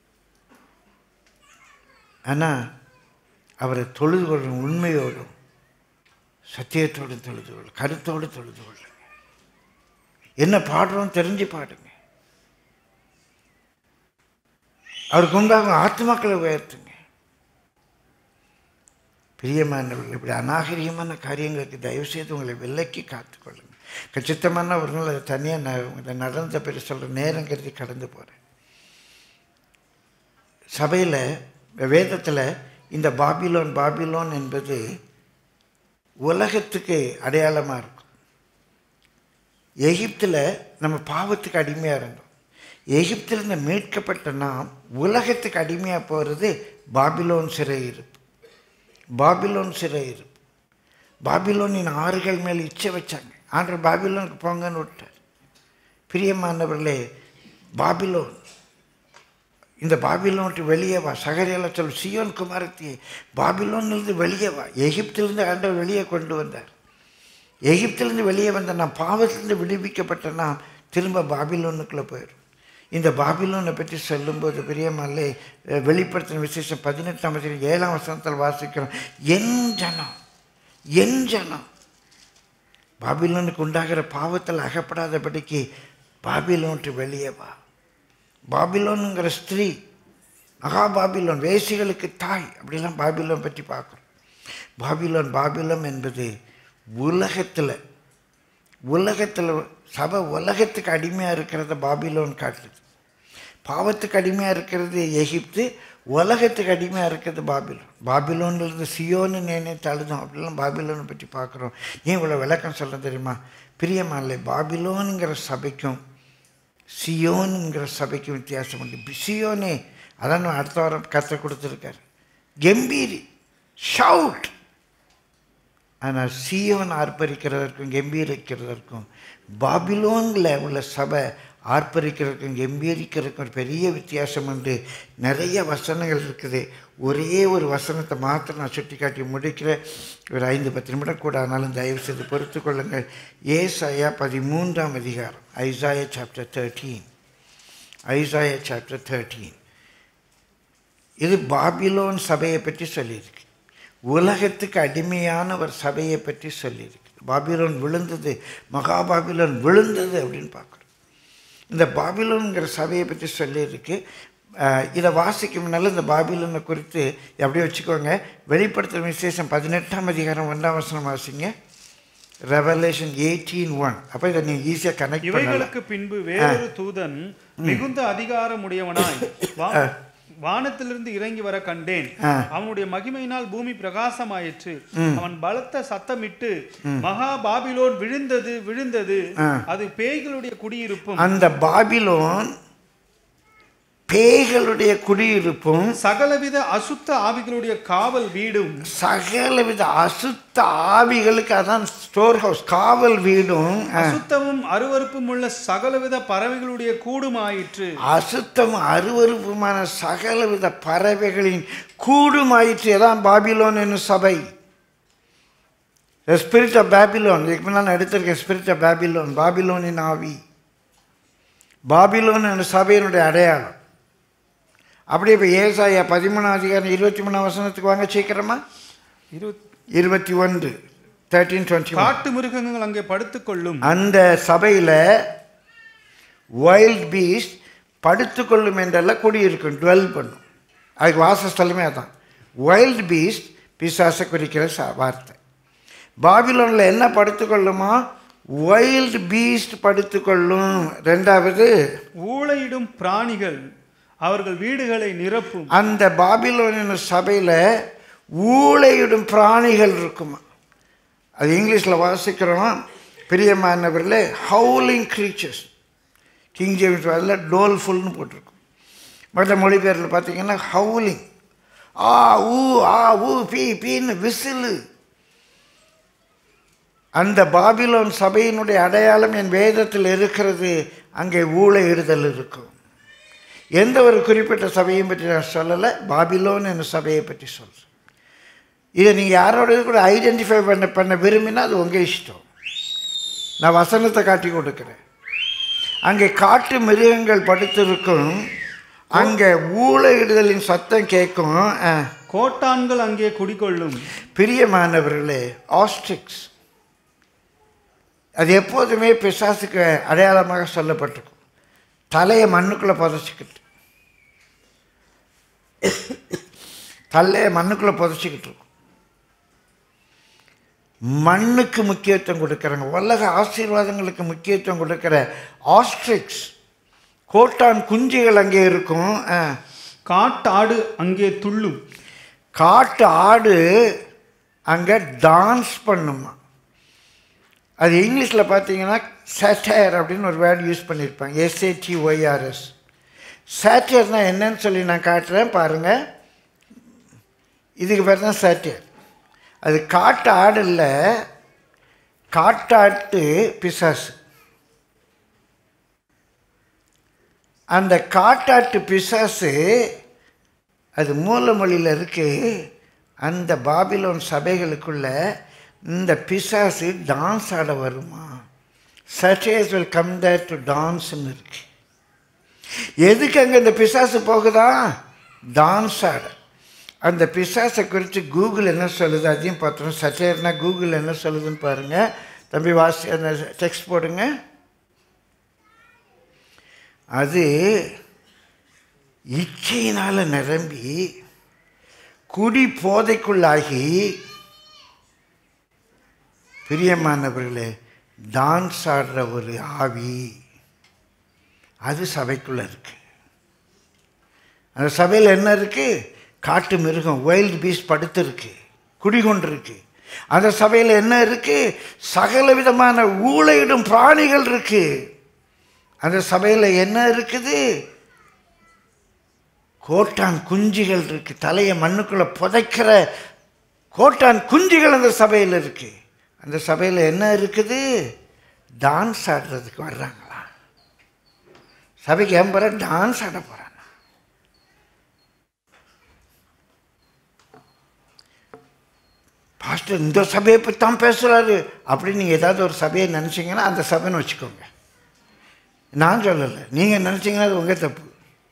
B: ஆனால் அவரை தொழுது கொள்ளும் உண்மையோடும் சத்தியத்தோடும் தொழுது கொள்ளும், கருத்தோடு தொழுது கொள்ளுங்க. என்ன பாடுறோம் தெரிஞ்சு பாடுங்க. அவருக்கு முன்பாக ஆத்மாக்களை உயர்த்துங்க. பிரியமானவர்கள், இப்படி அநாகரிகமான காரியங்களுக்கு தயவுசெய்து உங்களை விலக்கி காத்துக்கொள்ளுங்க. கச்சித்தமான ஒரு நாள் அதை தனியாக இந்த நடனத்தை பற்றி சொல்கிற நேரம் கருதி கடந்து போகிறேன். சபையில் வேதத்தில் இந்த பாபிலோன் என்பது உலகத்துக்கு அடையாளமாக இருக்கும். எகிப்தில் நம்ம பாவத்துக்கு அடிமையாக இருந்தோம். எகிப்திலிருந்து மீட்கப்பட்ட நாம் உலகத்துக்கு அடிமையாக போகிறது பாபிலோன் சிறையிருப்பு. பாபிலோனின் ஆறுகள் மேல் இச்சை வச்சாங்க. ஆண்டவர் பாபிலோனுக்கு போங்கன்னு விட்டார். பிரியமானவர்களே, பாபிலோன், இந்த பாபிலோனுக்கு வெளியே வா. சகரியெல்லாம் சொல், சியோன் குமாரத்தியே பாபிலோனிலிருந்து வெளியே வா. எகிப்திலிருந்து ஆண்டவர் வெளியே கொண்டு வந்தார். எகிப்திலிருந்து வெளியே வந்த நாம், பாவத்திலிருந்து விடுவிக்கப்பட்ட நாம் திரும்ப பாபிலோனுக்குள்ளே போயிடும். இந்த பாபிலோனை பற்றி சொல்லும்போது பிரியமல்லே, வெளிப்படுத்தின விசேஷம் 18ஆம் அதிகாரம் 7ஆம் வசனத்தில் வாசிக்கிறோம். என் ஜனம் பாபிலோனுக்கு உண்டாகிற பாவத்தில் அகப்படாதபடிக்கு பாபிலோனுக்கு வெளியே வா. பாபிலோனுங்கிற ஸ்திரீ மகா பாபிலோன், வேசிகளுக்கு தாய், அப்படிலாம் பாபிலோன் பற்றி பார்க்குறோம். பாபிலோன் என்பது உலகத்தில் சபை உலகத்துக்கு அடிமையாக இருக்கிறத பாபிலோன் காட்டுது. பாவத்துக்கு அடிமையாக இருக்கிறது எகிப்து, உலகத்துக்கு அடிமையாக இருக்கிறது பாபிலோன்லேருந்து சியோன்னு நினைத்து அழுதோம். அப்படிலாம் பாபிலோனை பற்றி பார்க்குறோம். ஏன் இவ்வளோ விளக்கம் சொல்ல தெரியுமா? பிரியமானே, பாபிலோனுங்கிற சபைக்கும் சியோனுங்கிற சபைக்கும் வித்தியாசம் உண்டு. சியோனே அதான் அடுத்த வாரம் கற்றுக் கொடுத்துருக்காரு, கம்பீரி, ஷவுட். ஆனால் சியோன் ஆர்ப்பரிக்கிறதற்கும் கம்பீரிக்கிறதற்கும், பாபிலோனில் உள்ள சபை ஆர்ப்பரிக்கிறதுக்கும் கம்பீரிக்கிறதுக்கும் ஒரு பெரிய வித்தியாசம் உண்டு. நிறைய வசனங்கள் இருக்குது. ஒரே ஒரு வசனத்தை மாத்திரம் நான் சுட்டி காட்டி முடிக்கிறேன். ஒரு 5-10 நிமிடம் கூட ஆனாலும் தயவு செய்து பொறுத்து கொள்ளுங்கள். ஏசாயா 13ஆம் அதிகாரம், ஐசாயா சாப்டர் 13. இது பாபிலோன் சபையை பற்றி சொல்லியிருக்கு. உலகத்துக்கு அடிமையான ஒரு சபையை பற்றி சொல்லியிருக்கு. பாபிலோன் விழுந்தது, மகா பாபிலோன் விழுந்தது அப்படின்னு பார்க்குறோம். இந்த பாபிலோன்கிற சபையை பற்றி சொல்லியிருக்கு. இதை வாசிக்கும் முன்னால் இந்த பாபிலோனை குறித்து அப்படியே வச்சுக்கோங்க. வெளிப்படுத்துகிற விசேஷம் 18ஆம் அதிகாரம் 1ஆம் வசனம் வாசிங்க. ரெவலேஷன் 18:1. அப்போ இதை நீங்கள் ஈஸியாக கனெக்ட் பண்ணலாம்.
C: இவைகளுக்கு பின்பு வேறொரு தூதன் மிகுந்த அதிகாரமுடையவனாய் வானத்திலிருந்து இறங்கி வர கண்டேன். அவனுடைய மகிமையினால் பூமி பிரகாசமாயிற்று. அவன் பலத்த சத்தமிட்டு, மகா பாபிலோன் விழுந்தது விழுந்தது, அது பேய்களுடைய குடியிருப்பும்.
B: அந்த பாபிலோன் பேய்களுடைய குடியிருப்பும்,
C: சகலவித அசுத்த ஆவிகளுடைய காவல் வீடும்.
B: சகலவித அசுத்த ஆவிகளுக்கு அதான் ஸ்டோர் ஹவுஸ், காவல் வீடும்.
C: அசுத்தமும் அருவருப்பும் உள்ள சகலவித பறவைகளுடைய கூடுமாயிற்று.
B: அசுத்தமும் அருவருப்புமான சகலவித பறவைகளின் கூடுமாயிற்று. அதான் பாபிலோன் என்னும் சபை. Spirit of Babylon. இதுக்கு முன்னால் நான் எடுத்திருக்கேன். ஸ்பிரிட் ஆஃப் பாபிலோன், பாபிலோனின் ஆவி. பாபிலோன் என்னும் சபையினுடைய அடையாளம். அப்படியே இப்போ ஏசாயா 13:23 வாங்க சீக்கிரமா. 21 13:21.
C: காட்டு மிருகங்கள் அங்கே படுத்துக்கொள்ளும்.
B: அந்த சபையில் வைல்ட் பீஸ்ட் படுத்துக்கொள்ளும் என்றெல்லாம் குடியிருக்கும், டுவெல் பண்ணும். அதுக்கு வாசஸ்தலமே அதான். வைல்ட் பீஸ்ட் பிசாசை குறிக்கிற வார்த்தை. பாபிலோனில் என்ன படுத்துக்கொள்ளுமா? Wild Beast படுத்துக்கொள்ளும். ரெண்டாவது,
C: ஊளையிடும் பிராணிகள் அவர்கள் வீடுகளை நிரப்பும்.
B: அந்த பாபிலோனின் சபையில் ஊளையிடும் பிராணிகள் இருக்குமா? அது இங்கிலீஷில் வாசிக்கிறோம் பிரியமானவர்களே, ஹவுலிங் க்ரீச்சர்ஸ். கிங் ஜேம்ஸ் வேர்டில் டோல்ஃபுல்னு போட்டிருக்கும். மற்ற மொழிபெயர்ப்பில் பார்த்தீங்கன்னா ஹவுலிங், ஆ ஊ ஆ ஊ பீ பீன்னு விசிலு. அந்த பாபிலோன் சபையினுடைய அடையாளம் என் வேதத்தில் இருக்கிறது. அங்கே ஊளையிடுதல் இருக்கும். எந்த ஒரு குறிப்பிட்ட சபையை பற்றி நான் சொல்லலை, பாபிலோன் என்ற சபையை பற்றி சொல்கிறேன். இதை நீங்கள் யாரோட கூட ஐடென்டிஃபை பண்ண விரும்பினா அது உங்கள் இஷ்டம். நான் வசனத்தை காட்டி கொடுக்குறேன். அங்கே காட்டு மிருகங்கள் படுத்திருக்கும். அங்கே ஊளையிடுதலின் சத்தம் கேட்கும்.
C: கோட்டான்கள் அங்கே குடிக்கொள்ளும்.
B: பிரியமானவர்களே, ஆஸ்ட்ரிக்ஸ் அது எப்போதுமே பிசாசுக்கு அடையாளமாக சொல்லப்பட்டிருக்கும். தலையை மண்ணுக்குள்ளே புதைச்சிக்கிட்டு, தலையை மண்ணுக்குள்ளே புதைச்சிக்கிட்டு இருக்கும். மண்ணுக்கு முக்கியத்துவம் கொடுக்குறாங்க. உலக ஆசீர்வாதங்களுக்கு முக்கியத்துவம் கொடுக்குற ஆஸ்ட்ரிக்ஸ், கோட்டான் குஞ்சுகள் அங்கே இருக்கும்.
C: காட்டு ஆடு அங்கே துள்ளும்.
B: காட்டு ஆடு அங்கே டான்ஸ் பண்ணுமா. அது இங்கிலீஷில் பார்த்தீங்கன்னா சேட்டயர் அப்படின்னு ஒரு வேர்டு யூஸ் பண்ணியிருப்பாங்க, SATYRS. சேட்டயர்னால் என்னன்னு சொல்லி நான் காட்டுறேன் பாருங்கள். இதுக்கு பேர் தான் சேட்டயர். அது காட்டு ஆடு இல்லை, காட்டாட்டு பிசாசு. அந்த காட்டாட்டு பிசாசு அது மூலமொழியில் இருக்குது. அந்த பாபிலோன் சபைகளுக்குள்ள இந்த பிசாசு டான்ஸ் ஆட வருமா? Satyrs will come there to dance இருக்கு. எதுக்கு அங்கே இந்த பிசாசு போகுதா? டான்ஸ் ஆட. அந்த பிசாசை குறித்து கூகுள் என்ன சொல்லுது அதையும் பார்த்தோம். சட்டேர்னா கூகுள் என்ன சொல்லுதுன்னு பாருங்கள். தம்பி வாசி, அந்த டெக்ஸ்ட் போடுங்க. அது இச்சையினால் நிரம்பி குடி போதைக்குள்ளாகி, பிரியமானவர்களே, டான்ஸ் ஆடுற ஒரு ஆவி அது சபைக்குள்ளே இருக்குது. அந்த சபையில் என்ன இருக்குது? காட்டு மிருகம், வைல்டு பீஸ்ட் படுத்துருக்கு, குடிகொண்டிருக்கு. அந்த சபையில் என்ன இருக்குது? சகல விதமான ஊளையிடும் பிராணிகள் இருக்குது. அந்த சபையில் என்ன இருக்குது? கோட்டான் குஞ்சுகள் இருக்குது. தலையை மண்ணுக்குள்ளே புதைக்கிற கோட்டான் குஞ்சுகள் அந்த சபையில் இருக்குது. அந்த சபையில் என்ன இருக்குது? டான்ஸ் ஆடுறதுக்கு வர்றாங்களா? சபைக்கு ஏன் போகிற? டான்ஸ் ஆட போகிறாங்க. பாஸ்டர் இந்த சபையை பற்றி தான் பேசுகிறாரு அப்படின்னு நீங்கள் ஏதாவது ஒரு சபையை நினச்சிங்கன்னா அந்த சபைன்னு வச்சுக்கோங்க. நான் சொல்லலை, நீங்கள் நினச்சிங்கன்னா அது உங்கள் தப்பு.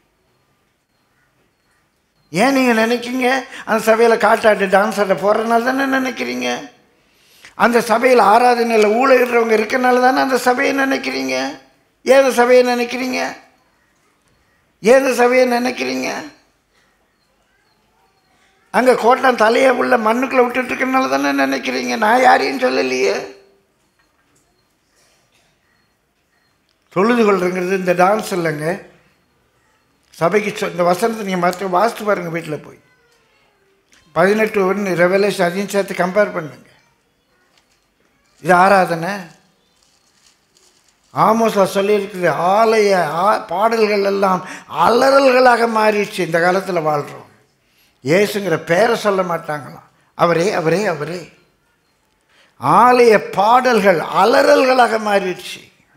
B: ஏன் நீங்கள் நினைக்கிங்க? அந்த சபையில் காட்டாட்டு டான்ஸ் ஆட போகிறதுனால தானே நினைக்கிறீங்க. அந்த சபையில் ஆராதனையில் ஊழையிடுறவங்க இருக்கனால தானே அந்த சபையை நினைக்கிறீங்க. ஏன் சபையை நினைக்கிறீங்க? ஏன் சபையை நினைக்கிறீங்க? அங்கே கோட்டான் தலையை உள்ள மண்ணுக்குள்ளே விட்டுட்டு இருக்கனால தானே நினைக்கிறீங்க. நான் யாரையும் சொல்லலையே. தொழுது கொள்றங்கிறது இந்த டான்ஸ் இல்லைங்க. சபைக்கு இந்த வசனத்தை நீங்கள் மற்ற வாசித்து பாருங்கள் வீட்டில் போய். 18 ரெவலேஷன் அதையும் சேர்த்து கம்பேர் பண்ணுங்க. இது ஆராதனை. ஆமோஸ்ல சொல்லியிருக்குது, ஆலய பாடல்கள் எல்லாம் அலறல்களாக மாறிடுச்சு. இந்த காலத்தில் வாழ்கிறோம். இயேசுங்கிற பேரை சொல்ல மாட்டாங்களாம். அவரே அவரே அவரே. ஆலய பாடல்கள் அலறல்களாக மாறிடுச்சு.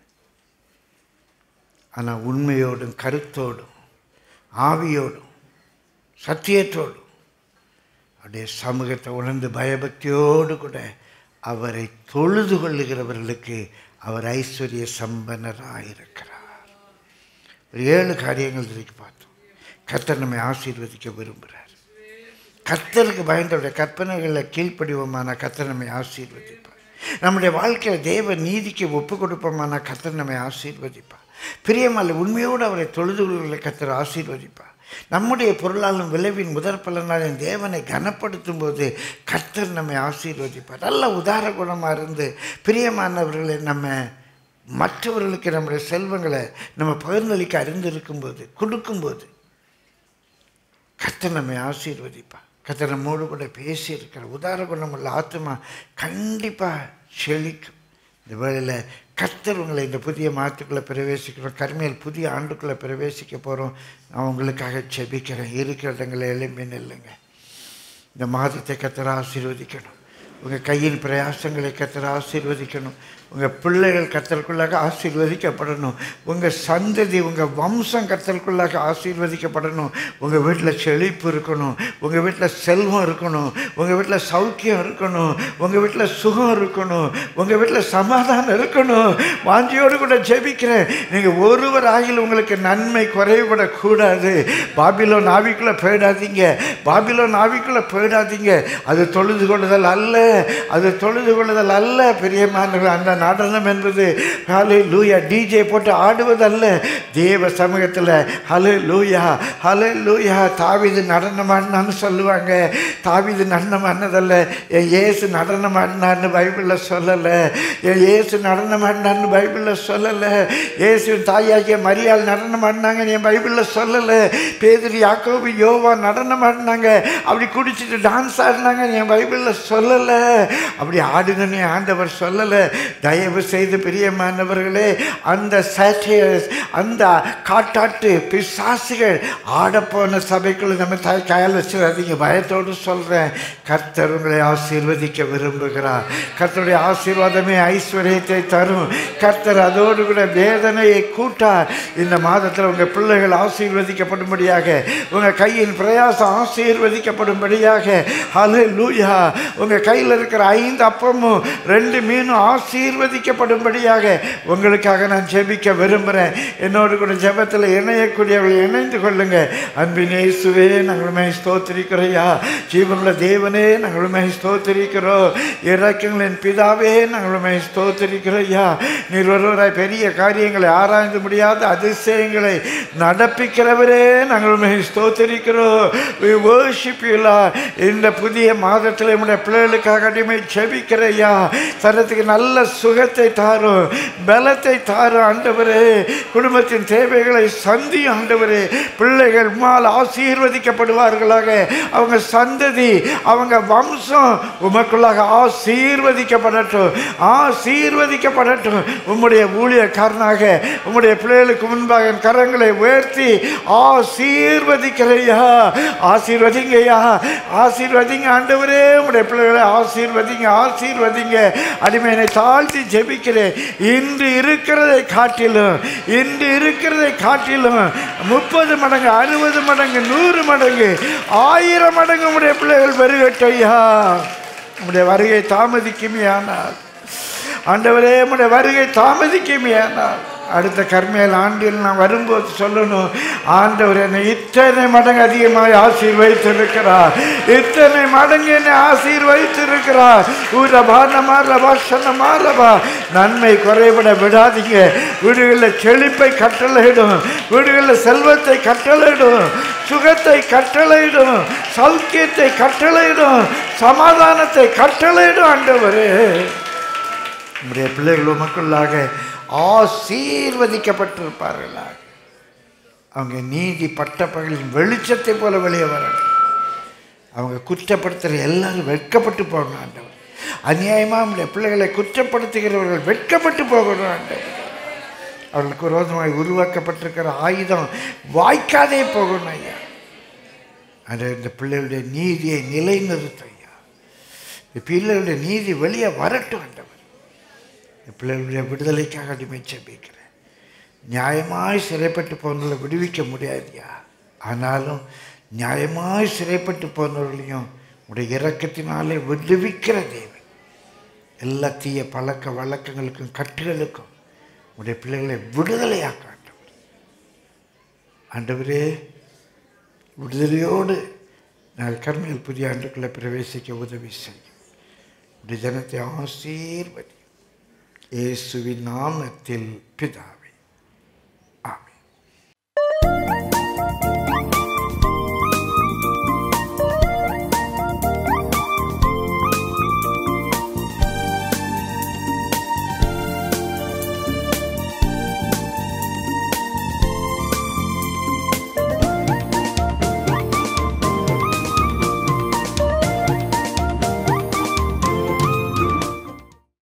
B: ஆனால் உண்மையோடும் கருத்தோடும் ஆவியோடும் சத்தியத்தோடும் அப்படியே சமூகத்தை உணர்ந்து பயபக்தியோடு கூட அவரை தொழுது கொள்ளுகிறவர்களுக்கு அவர் ஐஸ்வர்ய சம்பன்னராயிருக்கிறார். ஒரு 7 காரியங்கள் இன்றைக்கு பார்த்தோம். கர்த்தர் நம்மை ஆசீர்வதிக்க விரும்புகிறார். கர்த்தருக்கு பயந்தோடைய கற்பனைகளில் கீழ்ப்படிவோமான கர்த்தர் நம்மை ஆசீர்வதிப்பார். நம்முடைய வாழ்க்கையில் தேவ நீதிக்கு ஒப்பு கொடுப்போமான கர்த்தர் நம்மை ஆசீர்வதிப்பார். பிரியமல்ல, உண்மையோடு அவரை தொழுது கொள்ளுகிற கர்த்தர் ஆசீர்வதிப்பார். நம்முடைய பொருளாலும் விளைவின் முதற் பலனாலும் தேவனை கனப்படுத்தும் போது கர்த்தர் நம்மை ஆசீர்வதிப்பார். நல்ல உதார குணமாக இருந்து பிரியமானவர்களை நம்ம மற்றவர்களுக்கு நம்முடைய செல்வங்களை நம்ம பகிர்ந்தளிக்க அறிந்திருக்கும்போது கொடுக்கும்போது கர்த்தர் நம்மை ஆசீர்வதிப்பார். கர்த்தர் நம்மோடு கூட பேசியிருக்கிற உதார குணமுள்ள ஆத்மா கண்டிப்பாக செழிக்கும். இந்த வேளையில் கர்த்தர் உங்களை இந்த புதிய மாதத்துக்குள்ளே பிரவேசிக்கிறோம். கர்மையில் புதிய ஆண்டுக்குள்ளே பிரவேசிக்க போகிறோம். நான் உங்களுக்காக செபிக்கிறேன். இருக்கிற இடங்களை எழும்பி நில்லுங்க. இந்த மாதத்தை கர்த்தர் ஆசீர்வதிக்கணும். உங்கள் கையின் பிரயாசங்களை கர்த்தர் ஆசீர்வதிக்கணும். உங்கள் பிள்ளைகள் கர்த்தருக்குள்ளாக ஆசீர்வதிக்கப்படணும். உங்கள் சந்ததி உங்கள் வம்சம் கர்த்தருக்குள்ளாக ஆசீர்வதிக்கப்படணும். உங்கள் வீட்டில் செழிப்பு இருக்கணும். உங்கள் வீட்டில் செல்வம் இருக்கணும். உங்கள் வீட்டில் சௌக்கியம் இருக்கணும். உங்கள் வீட்டில் சுகம் இருக்கணும். உங்கள் வீட்டில் சமாதானம் இருக்கணும். வாஞ்சியோடு கூட ஜெபிக்கிறேன். நீங்கள் ஒருவர் ஆகில் உங்களுக்கு நன்மை குறைபடக்கூடாது. பாபிலோன் ஆவிக்குள்ளே போயிடாதீங்க. பாபிலோன் ஆவிக்குள்ளே போயிடாதீங்க. அது தொழுது கொள்ளுதல் அல்ல. அது தொழுது கொள்ளுதல் அல்ல. பிரியமானவர்கள், அந்த நடனம் என்பது ஹல்லேலூயா டிஜே போட்டு ஆடுவதல்ல. தேவ சமூகத்தில் ஹல்லேலூயா ஹல்லேலூயா. தாவீது நடனம் ஆடினான்னு சொல்லுவாங்க. தாவீது நடனம் ஆடினதல்ல. என் இயேசு நடனம் ஆடினான்னு பைபிளில் சொல்லலை. என் இயேசு நடனம் ஆடினான்னு பைபிளில் சொல்லலை. இயேசுவின் தாயாகிய மரியாள் நடனம் ஆடினாங்கன்னு என் பைபிளில் சொல்லலை. பேதுரு யாக்கோபு யோவா நடனம் ஆடினாங்க. அப்படி குடிச்சிட்டு டான்ஸ் ஆடினாங்கன்னு என் பைபிளில் சொல்லலை. அப்படி ஆடுங்கன்னு ஆண்டவர் சொல்லலை. தயவு செய்து பிரியமானவர்களே, அந்த சாட்டியர்ஸ், அந்த காட்டாட்டு பிசாசுகள் ஆடப்போன சபைக்குள்ள நம்ம கையால் வச்சுடாதீங்க. பயத்தோடு சொல்கிறேன். கர்த்தர் உங்களை ஆசீர்வதிக்க விரும்புகிறார். கர்த்தருடைய ஆசீர்வாதமே ஐஸ்வர்யத்தை தரும். கர்த்தர் அதோடு கூட வேதனையை கூட்டார். இந்த மாதத்தில் உங்கள் பிள்ளைகள் ஆசீர்வதிக்கப்படும்படியாக, உங்கள் கையின் பிரயாசம் ஆசீர்வதிக்கப்படும்படியாக, ஹல்லேலூயா, உங்கள் கையில் இருக்கிற 5 அப்பமும் 2 மீனும் ஆசீர்வதிக்கப்படும்படியாக உங்களுக்காக நான் ஜெபிக்க விரும்புகிறேன். என்னோடு கூட ஜெபத்தில் இணையக்கூடியவர்கள் இணைந்து கொள்ளுங்க. அன்பின் இயேசுவே, நாங்களுமே ஸ்தோத்திரிக்கிறோயா. ஜீவனுள்ள தேவனே, நாங்களுமே ஸ்தோத்திரிக்கிறோம். இரக்கங்களின் பிதாவே, நாங்களுமே ஸ்தோத்திரிக்கிறோயா. நீர் ஒருவராய் பெரிய காரியங்களை ஆராய்ந்து முடியாத அதிசயங்களை நடப்பிக்கிறவரே, நாங்களுமே ஸ்தோத்திரிக்கிறோம். We worship you Lord. இந்த புதிய மாதத்தில் நம்முடைய பிள்ளைகளுக்காக அடிமை ஜெபிக்கிறையா. சரத்துக்கு நல்ல சுகத்தை தாரும், பலத்தை தாரும் ஆண்டவரே. குடும்பத்தின் தேவைகளை சந்தி ஆண்டவரே. பிள்ளைகள் உம்மால் ஆசீர்வதிக்கப்படுவார்களாக. அவங்க சந்ததி, அவங்க வம்சம் உமக்குள்ளாக ஆசீர்வதிக்கப்படட்டும், ஆசீர்வதிக்கப்படட்டும். உம்முடைய ஊழியக்காரனாக உம்முடைய பிள்ளைகளுக்கு முன்பாக என் கரங்களை உயர்த்தி ஆசீர்வதிக்கிறையா. ஆசீர்வதிங்கய்யா, ஆசீர்வதிங்க ஆண்டவரே. உம்முடைய பிள்ளைகளை ஆசீர்வதிங்க, ஆசீர்வதிங்க. அடிமையை தாழ்த்தி ஜெபிக்கிறேன். இன்று இருக்கிறதை காட்டிலும், இன்று இருக்கிறதை காட்டிலும் 30 மடங்கு, 60 மடங்கு, 100 மடங்கு, 1000 மடங்கு உடைய பிள்ளைகள் பெருகட்டையா. உடைய வருகை தாமதிக்குமே ஆனால் ஆண்டவரே, உடைய வருகை தாமதிக்குமே ஆனால் அடுத்த கர்மேல் ஆண்டில் நான் வரும்போது சொல்லணும், ஆண்டவர் என்னை இத்தனை மடங்கு அதிகமாக ஆசீர்வதித்திருக்கிறார், இத்தனை மடங்கு என்னை ஆசீர்வதித்திருக்கிறார். நன்மை குறைபட விடாதீங்க. வீடுகளில் செழிப்பை கட்டளையிடும், வீடுகளில் செல்வத்தை கட்டளையிடும், சுகத்தை கட்டளையிடும், சௌக்கியத்தை கட்டளையிடும், சமாதானத்தை கட்டளையிடும். ஆண்டவரே, நம்முடைய பிள்ளைகள் உமக்குள்ளாக ஆசீர்வதிக்கப்பட்டிருப்பார்களாக. அவங்க நீதி பட்ட பகலின் வெளிச்சத்தை போல வெளியே வரணும். அவங்க குற்றப்படுத்துகிற எல்லாரும் வெட்கப்பட்டு போகணும் ஆண்டவர். அநியாயமாக நம்முடைய பிள்ளைகளை குற்றப்படுத்துகிறவர்கள் வெட்கப்பட்டு போகணும் ஆண்டவர். அவர்களுக்கு விரோதமாக உருவாக்கப்பட்டிருக்கிற ஆயுதம் வாய்க்காதே போகணும் ஐயா. அந்த இந்த பிள்ளைகளுடைய நீதியை நிலைநிறுத்த ஐயா. இந்த பிள்ளைகளுடைய நீதி வெளியே வரட்டும் ஆண்டவர். இந்த பிள்ளைகளுடைய விடுதலைக்காக அடிமை ஜெபிக்கிறேன். நியாயமாய் சிறைப்பட்டு போனவர்களை விடுவிக்க முடியாதுயா. ஆனாலும் நியாயமாய் சிறைப்பட்டு போனவர்களையும் உடைய இரக்கத்தினாலே விடுவிக்கிற தேவன். எல்லா தீய பழக்க வழக்கங்களுக்கும் கட்டுகளுக்கும் உடைய பிள்ளைகளை விடுதலையாக்க ஆண்டவர். ஆண்டவரே, விடுதலையோடு நாங்கள் கர்மேல் புதிய ஆண்டுக்குள்ளே பிரவேசிக்க உதவி செய்யும். உடைய ஜனத்தை ஆசீர்வதி. இயேசுவின் நாமத்தில் பிதாவே.